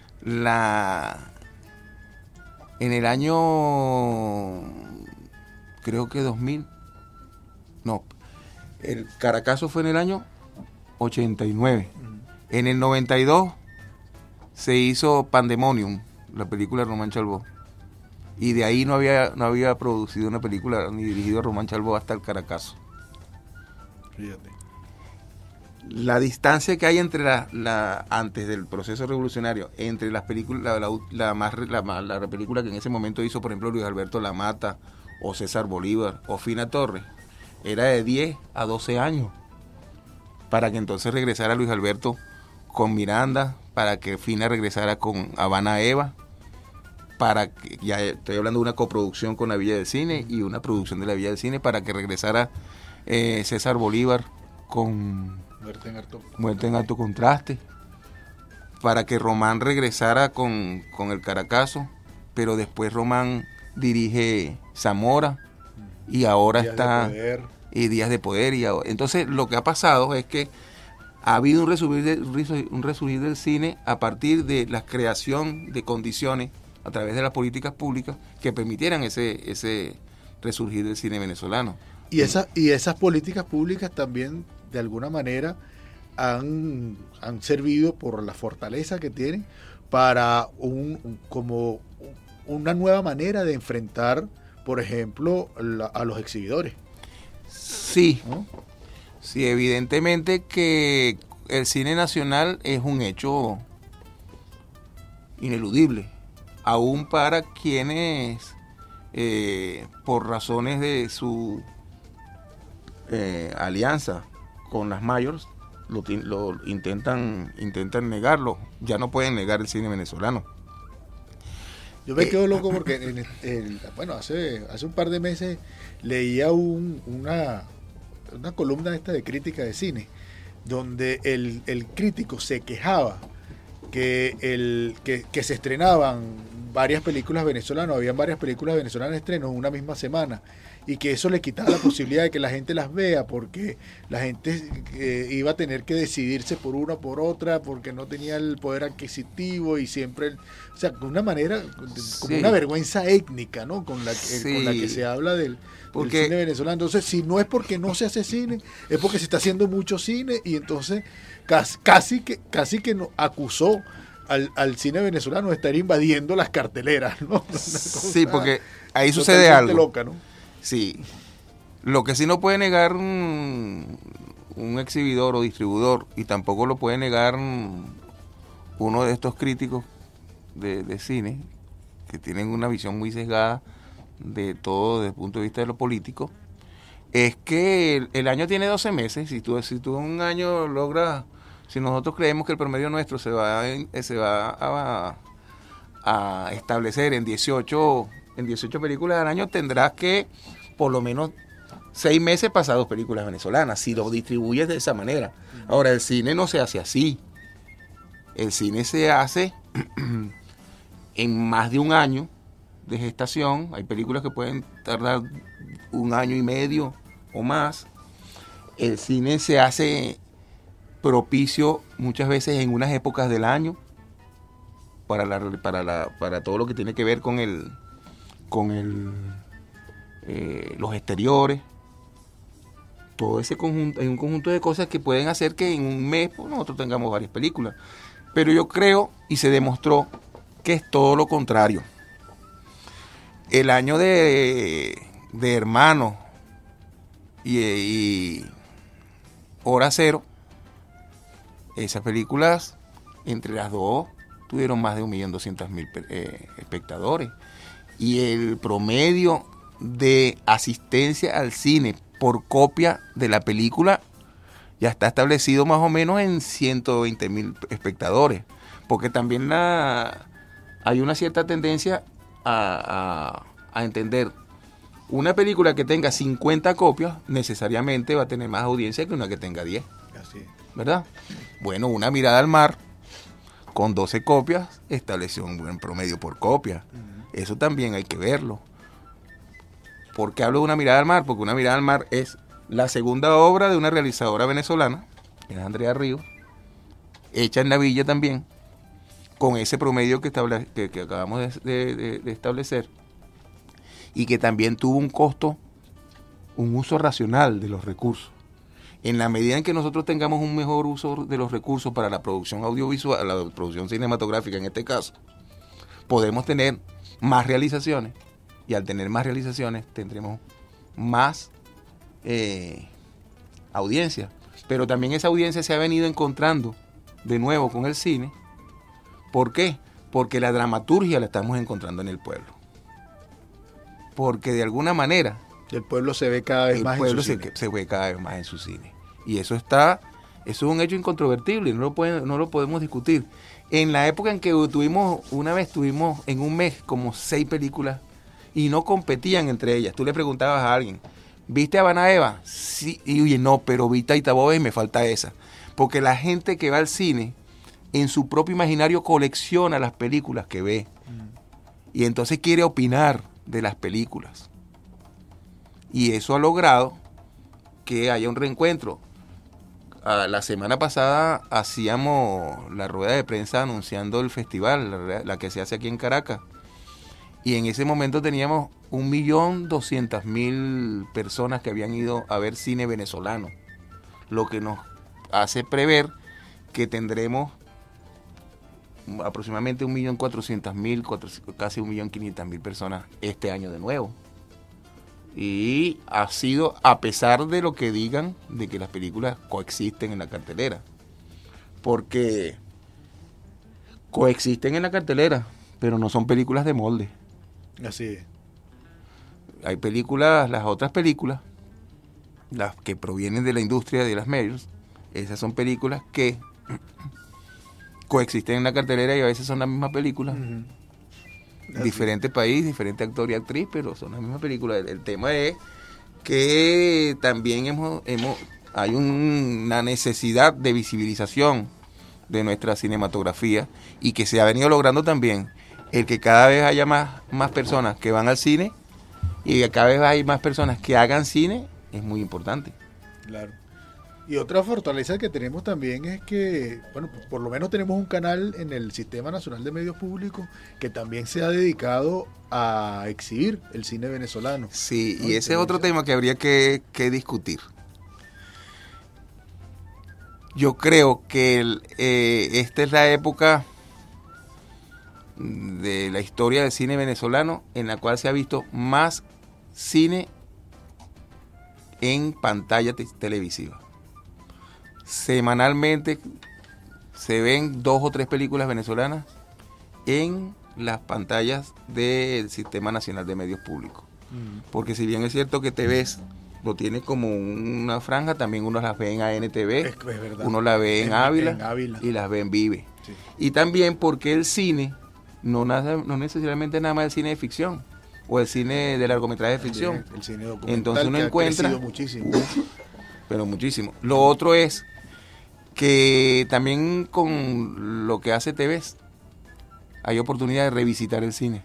en el año, creo que 2000, no, el Caracazo fue en el año 89. En el 92 se hizo Pandemonium, la película de Román Chalbaud. Y de ahí no había producido una película ni dirigido a Román Chalbaud hasta El Caracazo. Fíjate. La distancia que hay entre antes del proceso revolucionario, entre las películas, la película que en ese momento hizo, por ejemplo, Luis Alberto Lamata, o César Bolívar, o Fina Torres, era de 10 a 12 años, para que entonces regresara Luis Alberto con Miranda, para que Fina regresara con Habana Eva, para que, ya estoy hablando de una coproducción con la Villa del Cine y una producción de la Villa del Cine, para que regresara César Bolívar con Muerte en alto contraste, para que Román regresara con El Caracazo, pero después Román dirige Zamora y ahora está Días de Poder. Entonces lo que ha pasado es que ha habido un resurgir del cine a partir de la creación de condiciones a través de las políticas públicas que permitieran ese resurgir del cine venezolano. Y esas políticas públicas también de alguna manera han servido por la fortaleza que tienen para como una nueva manera de enfrentar, por ejemplo, a los exhibidores. Sí, ¿no? Sí, evidentemente que el cine nacional es un hecho ineludible, aún para quienes por razones de su alianza con las mayors lo intentan negarlo. Ya no pueden negar el cine venezolano. Yo me quedo loco porque hace un par de meses leía una columna esta de crítica de cine donde el crítico se quejaba que se estrenaban varias películas venezolanas, habían varias películas venezolanas en estreno en una misma semana, y que eso le quitaba la posibilidad de que la gente las vea, porque la gente iba a tener que decidirse por una o por otra, porque no tenía el poder adquisitivo, y siempre, o sea, de una manera, como una vergüenza étnica, ¿no? Con la que se habla del cine venezolano. Entonces, si no es porque no se hace cine, es porque se está haciendo mucho cine, y entonces casi que nos acusó al cine venezolano de estar invadiendo las carteleras, ¿no? Sí, porque ahí sucede algo. Loca, ¿no? Sí. Lo que sí no puede negar un exhibidor o distribuidor, y tampoco lo puede negar uno de estos críticos de cine, que tienen una visión muy sesgada de todo desde el punto de vista de lo político, es que el año tiene 12 meses. Si tú un año logras, si nosotros creemos que el promedio nuestro se va a establecer en 18 películas al año, tendrás que por lo menos 6 meses pasar 2 películas venezolanas, si lo distribuyes de esa manera. Ahora, el cine no se hace así. El cine se hace en más de un año de gestación. Hay películas que pueden tardar 1 año y medio o más. El cine se hace propicio muchas veces en unas épocas del año para todo lo que tiene que ver con los exteriores. Todo ese conjunto, hay un conjunto de cosas que pueden hacer que en un mes nosotros tengamos varias películas. Pero yo creo, y se demostró, que es todo lo contrario. El año de Hermano y Hora Cero, esas películas, entre las dos, tuvieron más de 1.200.000 espectadores. Y el promedio de asistencia al cine por copia de la película ya está establecido más o menos en 120.000 espectadores, porque también hay una cierta tendencia a entender una película que tenga 50 copias necesariamente va a tener más audiencia que una que tenga 10. Así es. ¿Verdad? Bueno, Una mirada al mar con 12 copias estableció un buen promedio por copia. Eso también hay que verlo. ¿Por qué hablo de Una mirada al mar? Porque Una mirada al mar es la segunda obra de una realizadora venezolana, es Andrea Ríos, hecha en la Villa también, con ese promedio que acabamos de establecer, y que también tuvo un costo, un uso racional de los recursos. En la medida en que nosotros tengamos un mejor uso de los recursos para la producción audiovisual, la producción cinematográfica en este caso, podemos tener más realizaciones, y al tener más realizaciones tendremos más audiencia. Pero también esa audiencia se ha venido encontrando de nuevo con el cine. ¿Por qué? Porque la dramaturgia la estamos encontrando en el pueblo. Porque de alguna manera el pueblo se ve cada vez más en su cine. Se ve cada vez más en su cine. Y eso es un hecho incontrovertible, no lo podemos discutir. En la época en que tuvimos en un mes como 6 películas y no competían entre ellas. Tú le preguntabas a alguien, ¿viste a Habana Eva? Sí, y oye, no, pero vi Taita Boba y me falta esa. Porque la gente que va al cine, en su propio imaginario colecciona las películas que ve. Y entonces quiere opinar de las películas. Y eso ha logrado que haya un reencuentro. La semana pasada hacíamos la rueda de prensa anunciando el festival, la que se hace aquí en Caracas. Y en ese momento teníamos 1.200.000 personas que habían ido a ver cine venezolano. Lo que nos hace prever que tendremos aproximadamente 1.400.000, casi 1.500.000 personas este año de nuevo. Y ha sido a pesar de lo que digan de que las películas coexisten en la cartelera, porque coexisten en la cartelera, pero no son películas de molde. Así es. Hay películas, las otras películas, las que provienen de la industria de las medios, esas son películas que coexisten en la cartelera y a veces son la misma película. Diferente país, diferente actor y actriz, pero son la misma película. El tema es que también hay una necesidad de visibilización de nuestra cinematografía, y que se ha venido logrando también el que cada vez haya más personas que van al cine, y que cada vez hay más personas que hagan cine, es muy importante. Claro. Y otra fortaleza que tenemos también es que, bueno, por lo menos tenemos un canal en el Sistema Nacional de Medios Públicos que también se ha dedicado a exhibir el cine venezolano. Sí, ¿no? Y ese es otro tema que habría que discutir. Yo creo que esta es la época de la historia del cine venezolano en la cual se ha visto más cine en pantalla televisiva. Semanalmente se ven 2 o 3 películas venezolanas en las pantallas del Sistema Nacional de Medios Públicos. Porque si bien es cierto que TVS lo tiene como una franja, también uno las ve en ANTV, uno la ve en Ávila y las ve en Vive. Sí. Y también porque el cine no necesariamente nada más el cine de ficción o el cine de largometraje de ficción. El cine documental. Entonces uno encuentra muchísimo. Pero muchísimo. Lo otro es que también con lo que hace TVS hay oportunidad de revisitar el cine.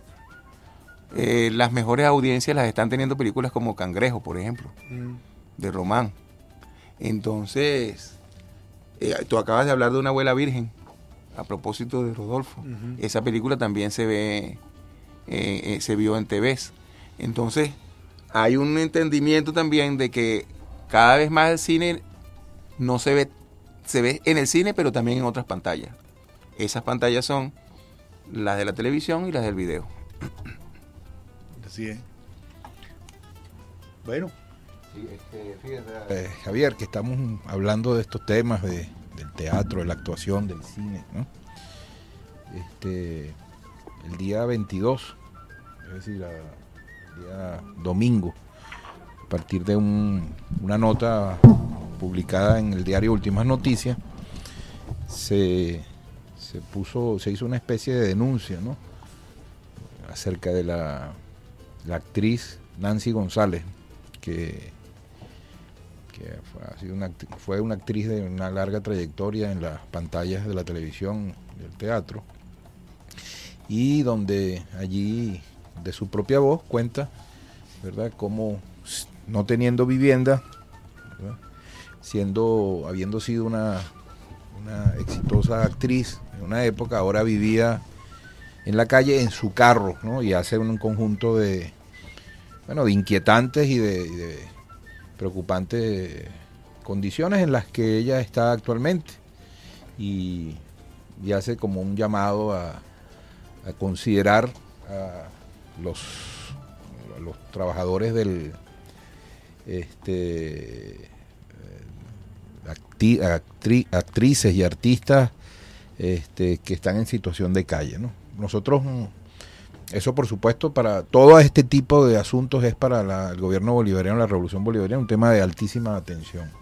Las mejores audiencias las están teniendo películas como Cangrejo, por ejemplo, de Román. Entonces, tú acabas de hablar de Una abuela virgen, a propósito de Rodolfo. Esa película también se vio en TVS. Entonces, hay un entendimiento también de que cada vez más el cine no se ve en el cine, pero también en otras pantallas. Esas pantallas son las de la televisión y las del video. Así es. Bueno. Sí, fíjate, Javier, que estamos hablando de estos temas del teatro, de la actuación, del cine, ¿no? El día 22, es decir, el día domingo, a partir de una nota publicada en el diario Últimas Noticias, se hizo una especie de denuncia, ¿no?, acerca de la actriz Nancy González, que fue una actriz de una larga trayectoria en las pantallas de la televisión, del teatro, y donde allí de su propia voz cuenta, ¿verdad?, cómo no teniendo vivienda, ¿verdad?, habiendo sido una exitosa actriz en una época, ahora vivía en la calle en su carro, ¿no?, y hace un conjunto de inquietantes y de preocupantes condiciones en las que ella está actualmente y hace como un llamado a considerar a los trabajadores del actrices y artistas que están en situación de calle, ¿no? Nosotros, eso por supuesto, para todo este tipo de asuntos es para el gobierno bolivariano, la revolución bolivariana, un tema de altísima atención.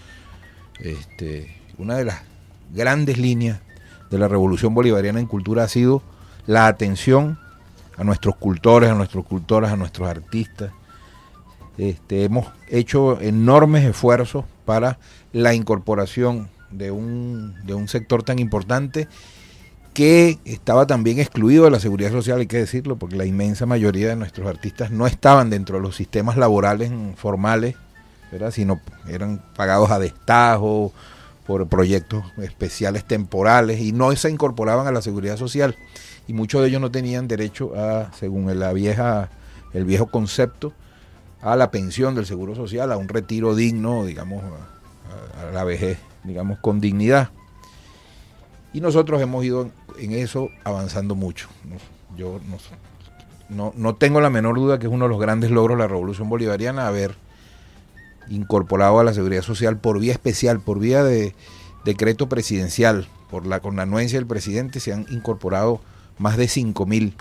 Una de las grandes líneas de la revolución bolivariana en cultura ha sido la atención a nuestros cultores, a nuestras cultoras, a nuestros artistas. Hemos hecho enormes esfuerzos para la incorporación de un sector tan importante que estaba también excluido de la seguridad social, hay que decirlo, porque la inmensa mayoría de nuestros artistas no estaban dentro de los sistemas laborales formales, ¿verdad?, sino eran pagados a destajo por proyectos especiales temporales y no se incorporaban a la seguridad social, y muchos de ellos no tenían derecho a, según el viejo concepto, a la pensión del seguro social, a un retiro digno, digamos, a la vejez, digamos, con dignidad. Y nosotros hemos ido en eso avanzando mucho. Yo no tengo la menor duda que es uno de los grandes logros de la revolución bolivariana haber incorporado a la seguridad social por vía especial, por vía de decreto presidencial, con la anuencia del presidente se han incorporado más de 5.000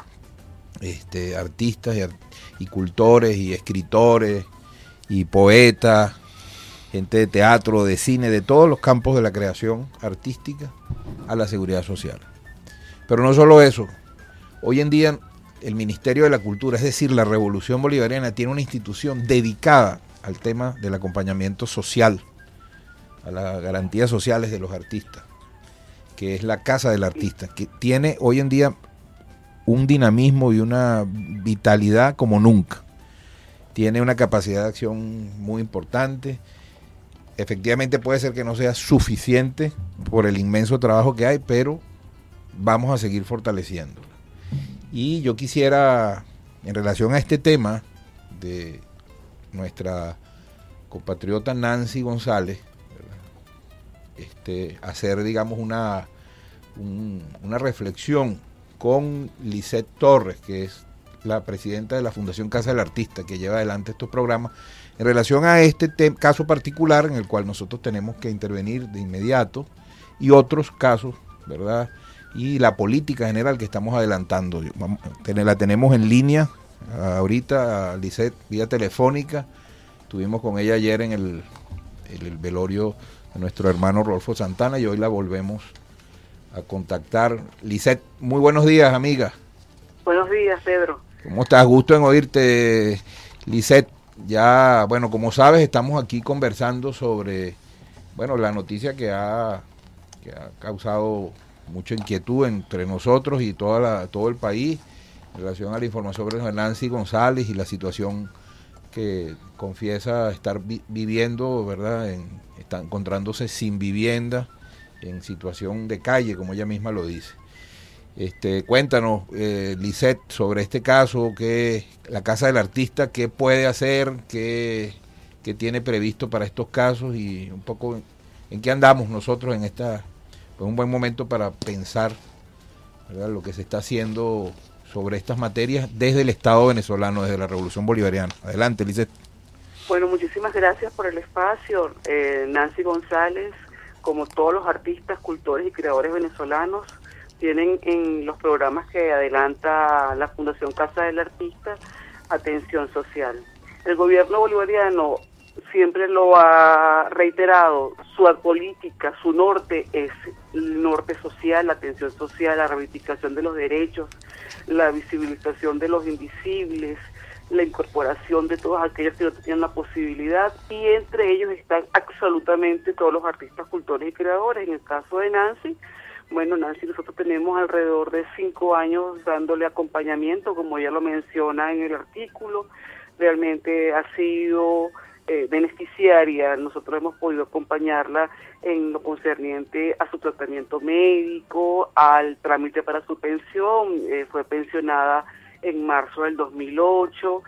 artistas y cultores y escritores y poetas, gente de teatro, de cine, de todos los campos de la creación artística a la seguridad social. Pero no solo eso, hoy en día el Ministerio de la Cultura, es decir, la Revolución Bolivariana, tiene una institución dedicada al tema del acompañamiento social, a las garantías sociales de los artistas, que es la Casa del Artista, que tiene hoy en día un dinamismo y una vitalidad como nunca. Tiene una capacidad de acción muy importante. Efectivamente puede ser que no sea suficiente por el inmenso trabajo que hay, pero vamos a seguir fortaleciéndola. Y yo quisiera, en relación a este tema de nuestra compatriota Nancy González, hacer, digamos, una reflexión con Lisette Torres, que es la presidenta de la Fundación Casa del Artista, que lleva adelante estos programas, en relación a este caso particular en el cual nosotros tenemos que intervenir de inmediato, y otros casos, ¿verdad?, y la política general que estamos adelantando. La tenemos en línea ahorita, a Lisette, vía telefónica. Estuvimos con ella ayer en el velorio de nuestro hermano Rodolfo Santana y hoy la volvemos a contactar. Lisette, muy buenos días, amiga. Buenos días, Pedro. ¿Cómo estás? Gusto en oírte, Lisette. Ya, bueno, como sabes, estamos aquí conversando sobre, bueno, la noticia que ha causado mucha inquietud entre nosotros y todo el país en relación a la información sobre Nancy González y la situación que confiesa estar viviendo, ¿verdad? Está encontrándose sin vivienda, en situación de calle, como ella misma lo dice. Cuéntanos, Lisette, sobre este caso, que la Casa del Artista, qué puede hacer, qué tiene previsto para estos casos y un poco en qué andamos nosotros en un buen momento para pensar, ¿verdad?, lo que se está haciendo sobre estas materias desde el Estado venezolano, desde la Revolución Bolivariana. Adelante, Lisette. Bueno, muchísimas gracias por el espacio. Nancy González, como todos los artistas, cultores y creadores venezolanos, tienen en los programas que adelanta la Fundación Casa del Artista atención social. El gobierno bolivariano siempre lo ha reiterado, su política, su norte es el norte social, la atención social, la reivindicación de los derechos, la visibilización de los invisibles, la incorporación de todos aquellos que no tenían la posibilidad, y entre ellos están absolutamente todos los artistas, cultores y creadores. En el caso de Nancy, bueno, Nancy, nosotros tenemos alrededor de 5 años dándole acompañamiento, como ella lo menciona en el artículo. Realmente ha sido beneficiaria. Nosotros hemos podido acompañarla en lo concerniente a su tratamiento médico, al trámite para su pensión. Fue pensionada en marzo del 2008.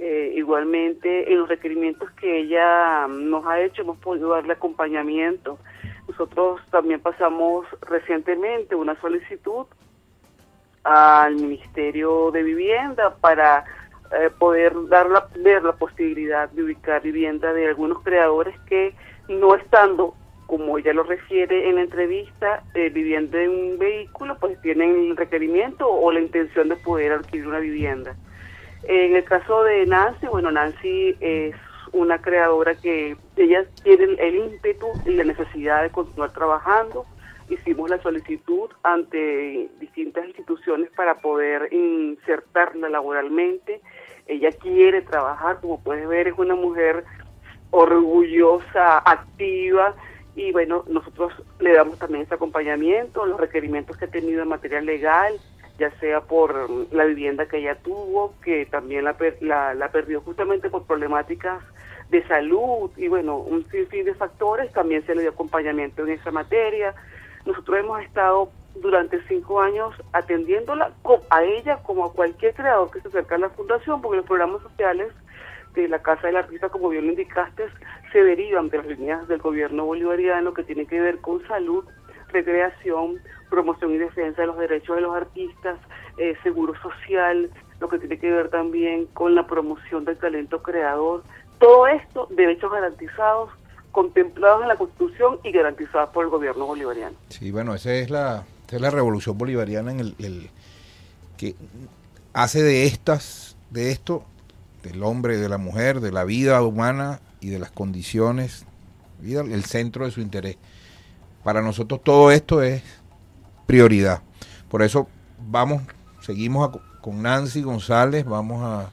Igualmente, en los requerimientos que ella nos ha hecho, hemos podido darle acompañamiento. Nosotros también pasamos recientemente una solicitud al Ministerio de Vivienda para poder ver la posibilidad de ubicar vivienda de algunos creadores que, no estando, como ella lo refiere en la entrevista, viviendo en un vehículo, pues tienen el requerimiento o la intención de poder adquirir una vivienda. En el caso de Nancy, bueno, Nancy es una creadora que ella tiene el ímpetu y la necesidad de continuar trabajando. Hicimos la solicitud ante distintas instituciones para poder insertarla laboralmente. Ella quiere trabajar, como puedes ver, es una mujer orgullosa, activa, y bueno, nosotros le damos también ese acompañamiento, los requerimientos que ha tenido en materia legal, ya sea por la vivienda que ella tuvo, que también la perdió justamente por problemáticas de salud, y bueno, un sinfín de factores. También se le dio acompañamiento en esa materia. Nosotros hemos estado durante 5 años atendiéndola, a ella como a cualquier creador que se acerca a la fundación, porque los programas sociales de la Casa del Artista, como bien lo indicaste, se derivan de las líneas del gobierno bolivariano que tienen que ver con salud, recreación, promoción y defensa de los derechos de los artistas, seguro social, lo que tiene que ver también con la promoción del talento creador. Todo esto, derechos garantizados, contemplados en la Constitución y garantizados por el gobierno bolivariano. Sí, bueno, esa es la revolución bolivariana en el que hace de esto, del hombre, de la mujer, de la vida humana y de las condiciones, el centro de su interés. Para nosotros todo esto es prioridad. Por eso seguimos con Nancy González, vamos a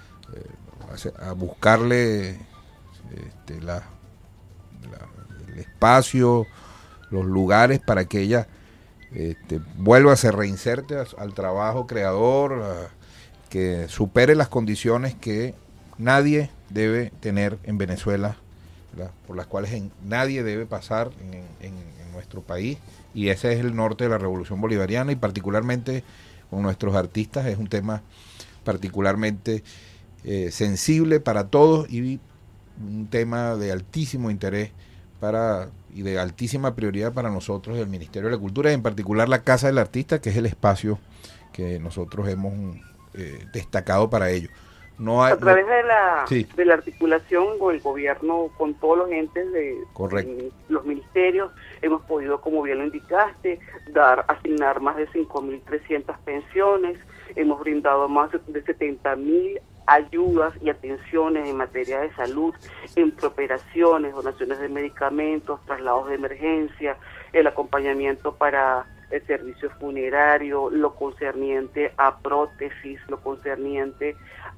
buscarle el espacio, los lugares para que ella vuelva, se reinserte al trabajo creador, que supere las condiciones que nadie debe tener en Venezuela, ¿verdad?, por las cuales nadie debe pasar en nuestro país, y ese es el norte de la revolución bolivariana, y particularmente con nuestros artistas es un tema particularmente sensible para todos y un tema de altísimo interés y de altísima prioridad para nosotros del Ministerio de la Cultura, y en particular la Casa del Artista, que es el espacio que nosotros hemos destacado para ello. A través de la articulación con el gobierno, con todos los entes de los ministerios, hemos podido, como bien lo indicaste, asignar más de 5.300 pensiones, hemos brindado más de 70.000 ayudas y atenciones en materia de salud, en prooperaciones, donaciones de medicamentos, traslados de emergencia, el acompañamiento para el servicio funerario, lo concerniente a prótesis, lo concerniente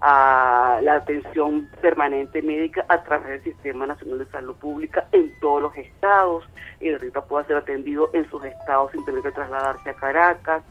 a la atención permanente médica a través del Sistema Nacional de Salud Pública en todos los estados. El ahorita pueda ser atendido en sus estados sin tener que trasladarse a Caracas.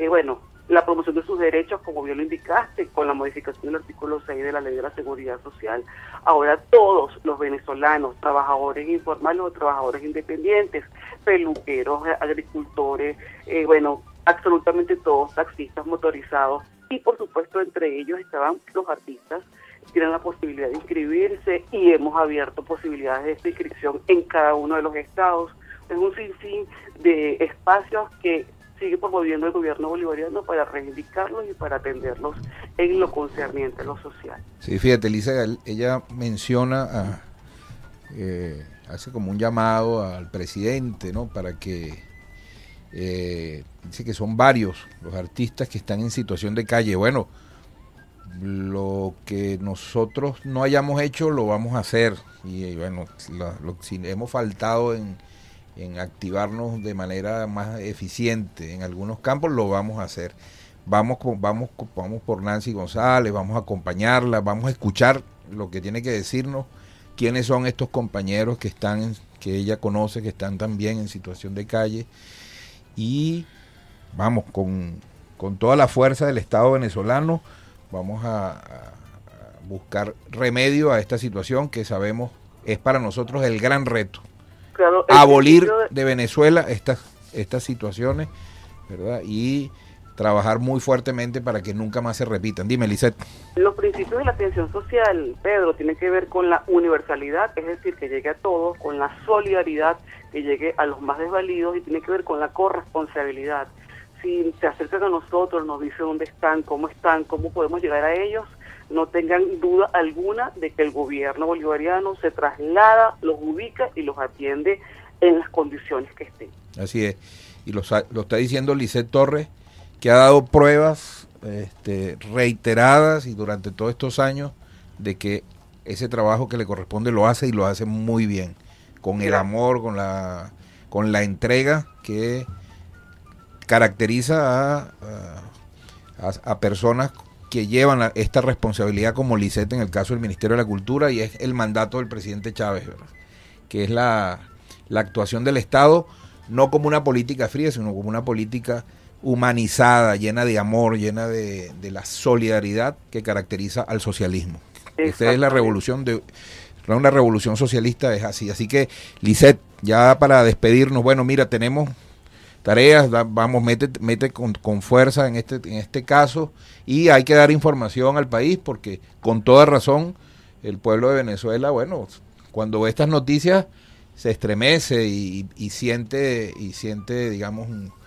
La promoción de sus derechos, como bien lo indicaste, con la modificación del artículo 6 de la Ley de la Seguridad Social. Ahora todos los venezolanos, trabajadores informales o trabajadores independientes, peluqueros, agricultores, absolutamente todos, taxistas motorizados, y por supuesto entre ellos estaban los artistas, tienen la posibilidad de inscribirse, y hemos abierto posibilidades de esta inscripción en cada uno de los estados. Es un sinfín de espacios que sigue promoviendo el gobierno bolivariano para reivindicarlos y para atenderlos en lo concerniente a lo social. Sí, fíjate, Elisa, ella menciona, hace como un llamado al presidente, ¿no?, para que dice que son varios los artistas que están en situación de calle. Bueno, lo que nosotros no hayamos hecho lo vamos a hacer, y bueno, si hemos faltado en activarnos de manera más eficiente en algunos campos, lo vamos a hacer. Vamos por Nancy González, vamos a acompañarla, vamos a escuchar lo que tiene que decirnos, quiénes son estos compañeros que ella conoce, que están también en situación de calle, y vamos con toda la fuerza del Estado venezolano, vamos a buscar remedio a esta situación que sabemos es para nosotros el gran reto. Abolir de Venezuela estas situaciones, ¿verdad? Y trabajar muy fuertemente para que nunca más se repitan. Dime, Lisette. Los principios de la atención social, Pedro, tienen que ver con la universalidad, es decir, que llegue a todos, con la solidaridad, que llegue a los más desvalidos, y tiene que ver con la corresponsabilidad. Si se acercan a nosotros, nos dicen dónde están, cómo podemos llegar a ellos, no tengan duda alguna de que el gobierno bolivariano se traslada, los ubica y los atiende en las condiciones que estén. Así es. Y lo está diciendo Lisette Torres, que ha dado pruebas reiteradas y durante todos estos años de que ese trabajo que le corresponde lo hace, y lo hace muy bien, con el amor, con la entrega que caracteriza a personas que llevan esta responsabilidad, como Lisette en el caso del Ministerio de la Cultura, y es el mandato del presidente Chávez, ¿verdad? Que es la actuación del Estado, no como una política fría, sino como una política humanizada, llena de amor, llena de la solidaridad que caracteriza al socialismo. Esta es la revolución una revolución socialista, es así. Así que, Lisette, ya para despedirnos, bueno, mira, tenemos tareas, vamos, mete con fuerza en este caso, y hay que dar información al país, porque con toda razón el pueblo de Venezuela, bueno, cuando ve estas noticias se estremece y siente, digamos,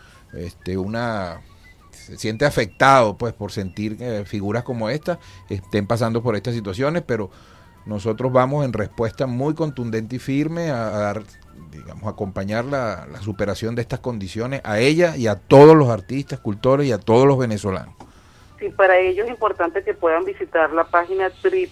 se siente afectado, pues, por sentir que figuras como esta estén pasando por estas situaciones, pero nosotros vamos en respuesta muy contundente y firme a dar, digamos, acompañar la superación de estas condiciones a ella y a todos los artistas, cultores y a todos los venezolanos. Sí, para ello es importante que puedan visitar la página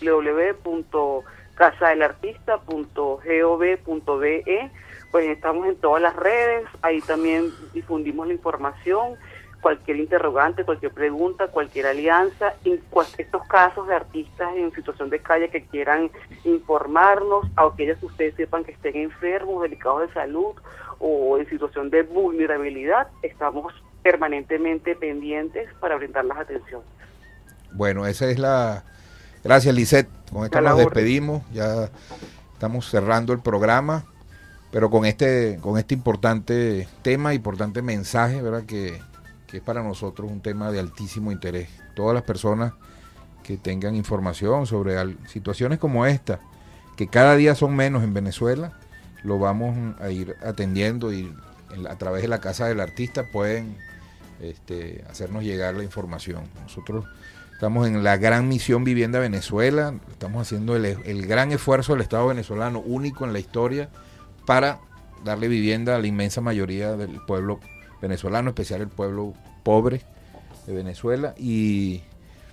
www.casadelartista.gov.be. Pues estamos en todas las redes, ahí también difundimos la información, cualquier interrogante, cualquier pregunta, cualquier alianza, estos casos de artistas en situación de calle que quieran informarnos, a aquellos que ustedes sepan que estén enfermos, delicados de salud o en situación de vulnerabilidad, estamos permanentemente pendientes para brindarles atención. Bueno, esa es la... Gracias, Lisette. Con esto nos despedimos, ya estamos cerrando el programa, pero con este importante tema, importante mensaje, ¿verdad?, que es para nosotros un tema de altísimo interés. Todas las personas que tengan información sobre situaciones como esta, que cada día son menos en Venezuela, lo vamos a ir atendiendo, y a través de la Casa del Artista pueden hacernos llegar la información. Nosotros estamos en la gran misión Vivienda Venezuela, estamos haciendo el gran esfuerzo del Estado venezolano, único en la historia, para darle vivienda a la inmensa mayoría del pueblo venezolano, en especial el pueblo pobre de Venezuela, y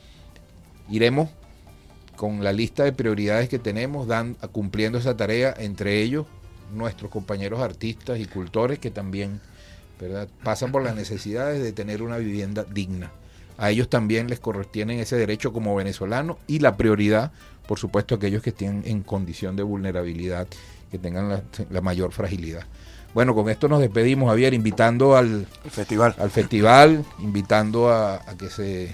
iremos con la lista de prioridades que tenemos, cumpliendo esa tarea, entre ellos nuestros compañeros artistas y cultores que también, ¿verdad?, pasan por las necesidades de tener una vivienda digna. A ellos también les tienen ese derecho como venezolanos, y la prioridad, por supuesto, a aquellos que estén en condición de vulnerabilidad, que tengan la mayor fragilidad. Bueno, con esto nos despedimos, Javier, invitando al festival, invitando a que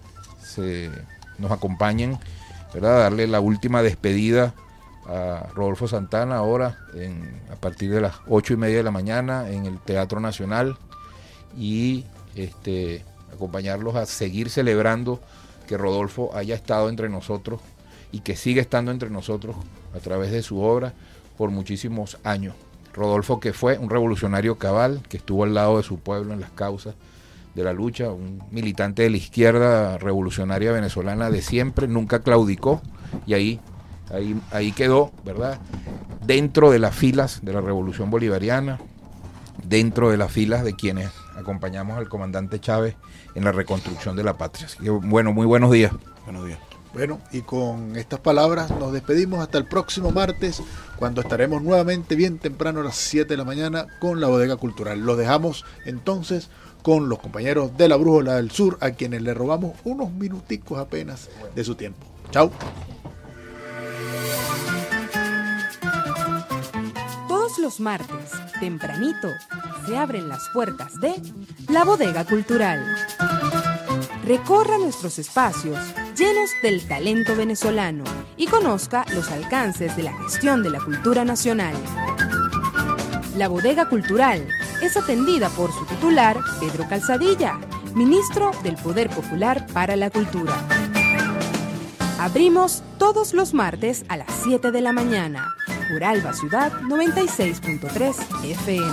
nos acompañen, ¿verdad?, a darle la última despedida a Rodolfo Santana ahora a partir de las 8:30 de la mañana en el Teatro Nacional, y acompañarlos a seguir celebrando que Rodolfo haya estado entre nosotros y que sigue estando entre nosotros a través de su obra por muchísimos años. Rodolfo, que fue un revolucionario cabal, que estuvo al lado de su pueblo en las causas de la lucha, un militante de la izquierda revolucionaria venezolana de siempre, nunca claudicó, y ahí quedó, ¿verdad?, dentro de las filas de la revolución bolivariana, dentro de las filas de quienes acompañamos al comandante Chávez en la reconstrucción de la patria. Así que, bueno, muy buenos días. Buenos días. Bueno, y con estas palabras nos despedimos hasta el próximo martes, cuando estaremos nuevamente bien temprano a las 7 de la mañana con la Bodega Cultural. Los dejamos entonces con los compañeros de la Brújula del Sur, a quienes le robamos unos minuticos apenas de su tiempo. Chao. Todos los martes, tempranito, se abren las puertas de la Bodega Cultural. Recorra nuestros espacios llenos del talento venezolano y conozca los alcances de la gestión de la cultura nacional. La Bodega Cultural es atendida por su titular, Pedro Calzadilla, ministro del Poder Popular para la Cultura. Abrimos todos los martes a las 7 de la mañana por Alba Ciudad 96.3 FM.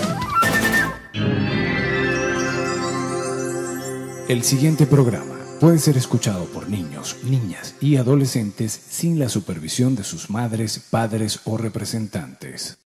El siguiente programa puede ser escuchado por niños, niñas y adolescentes sin la supervisión de sus madres, padres o representantes.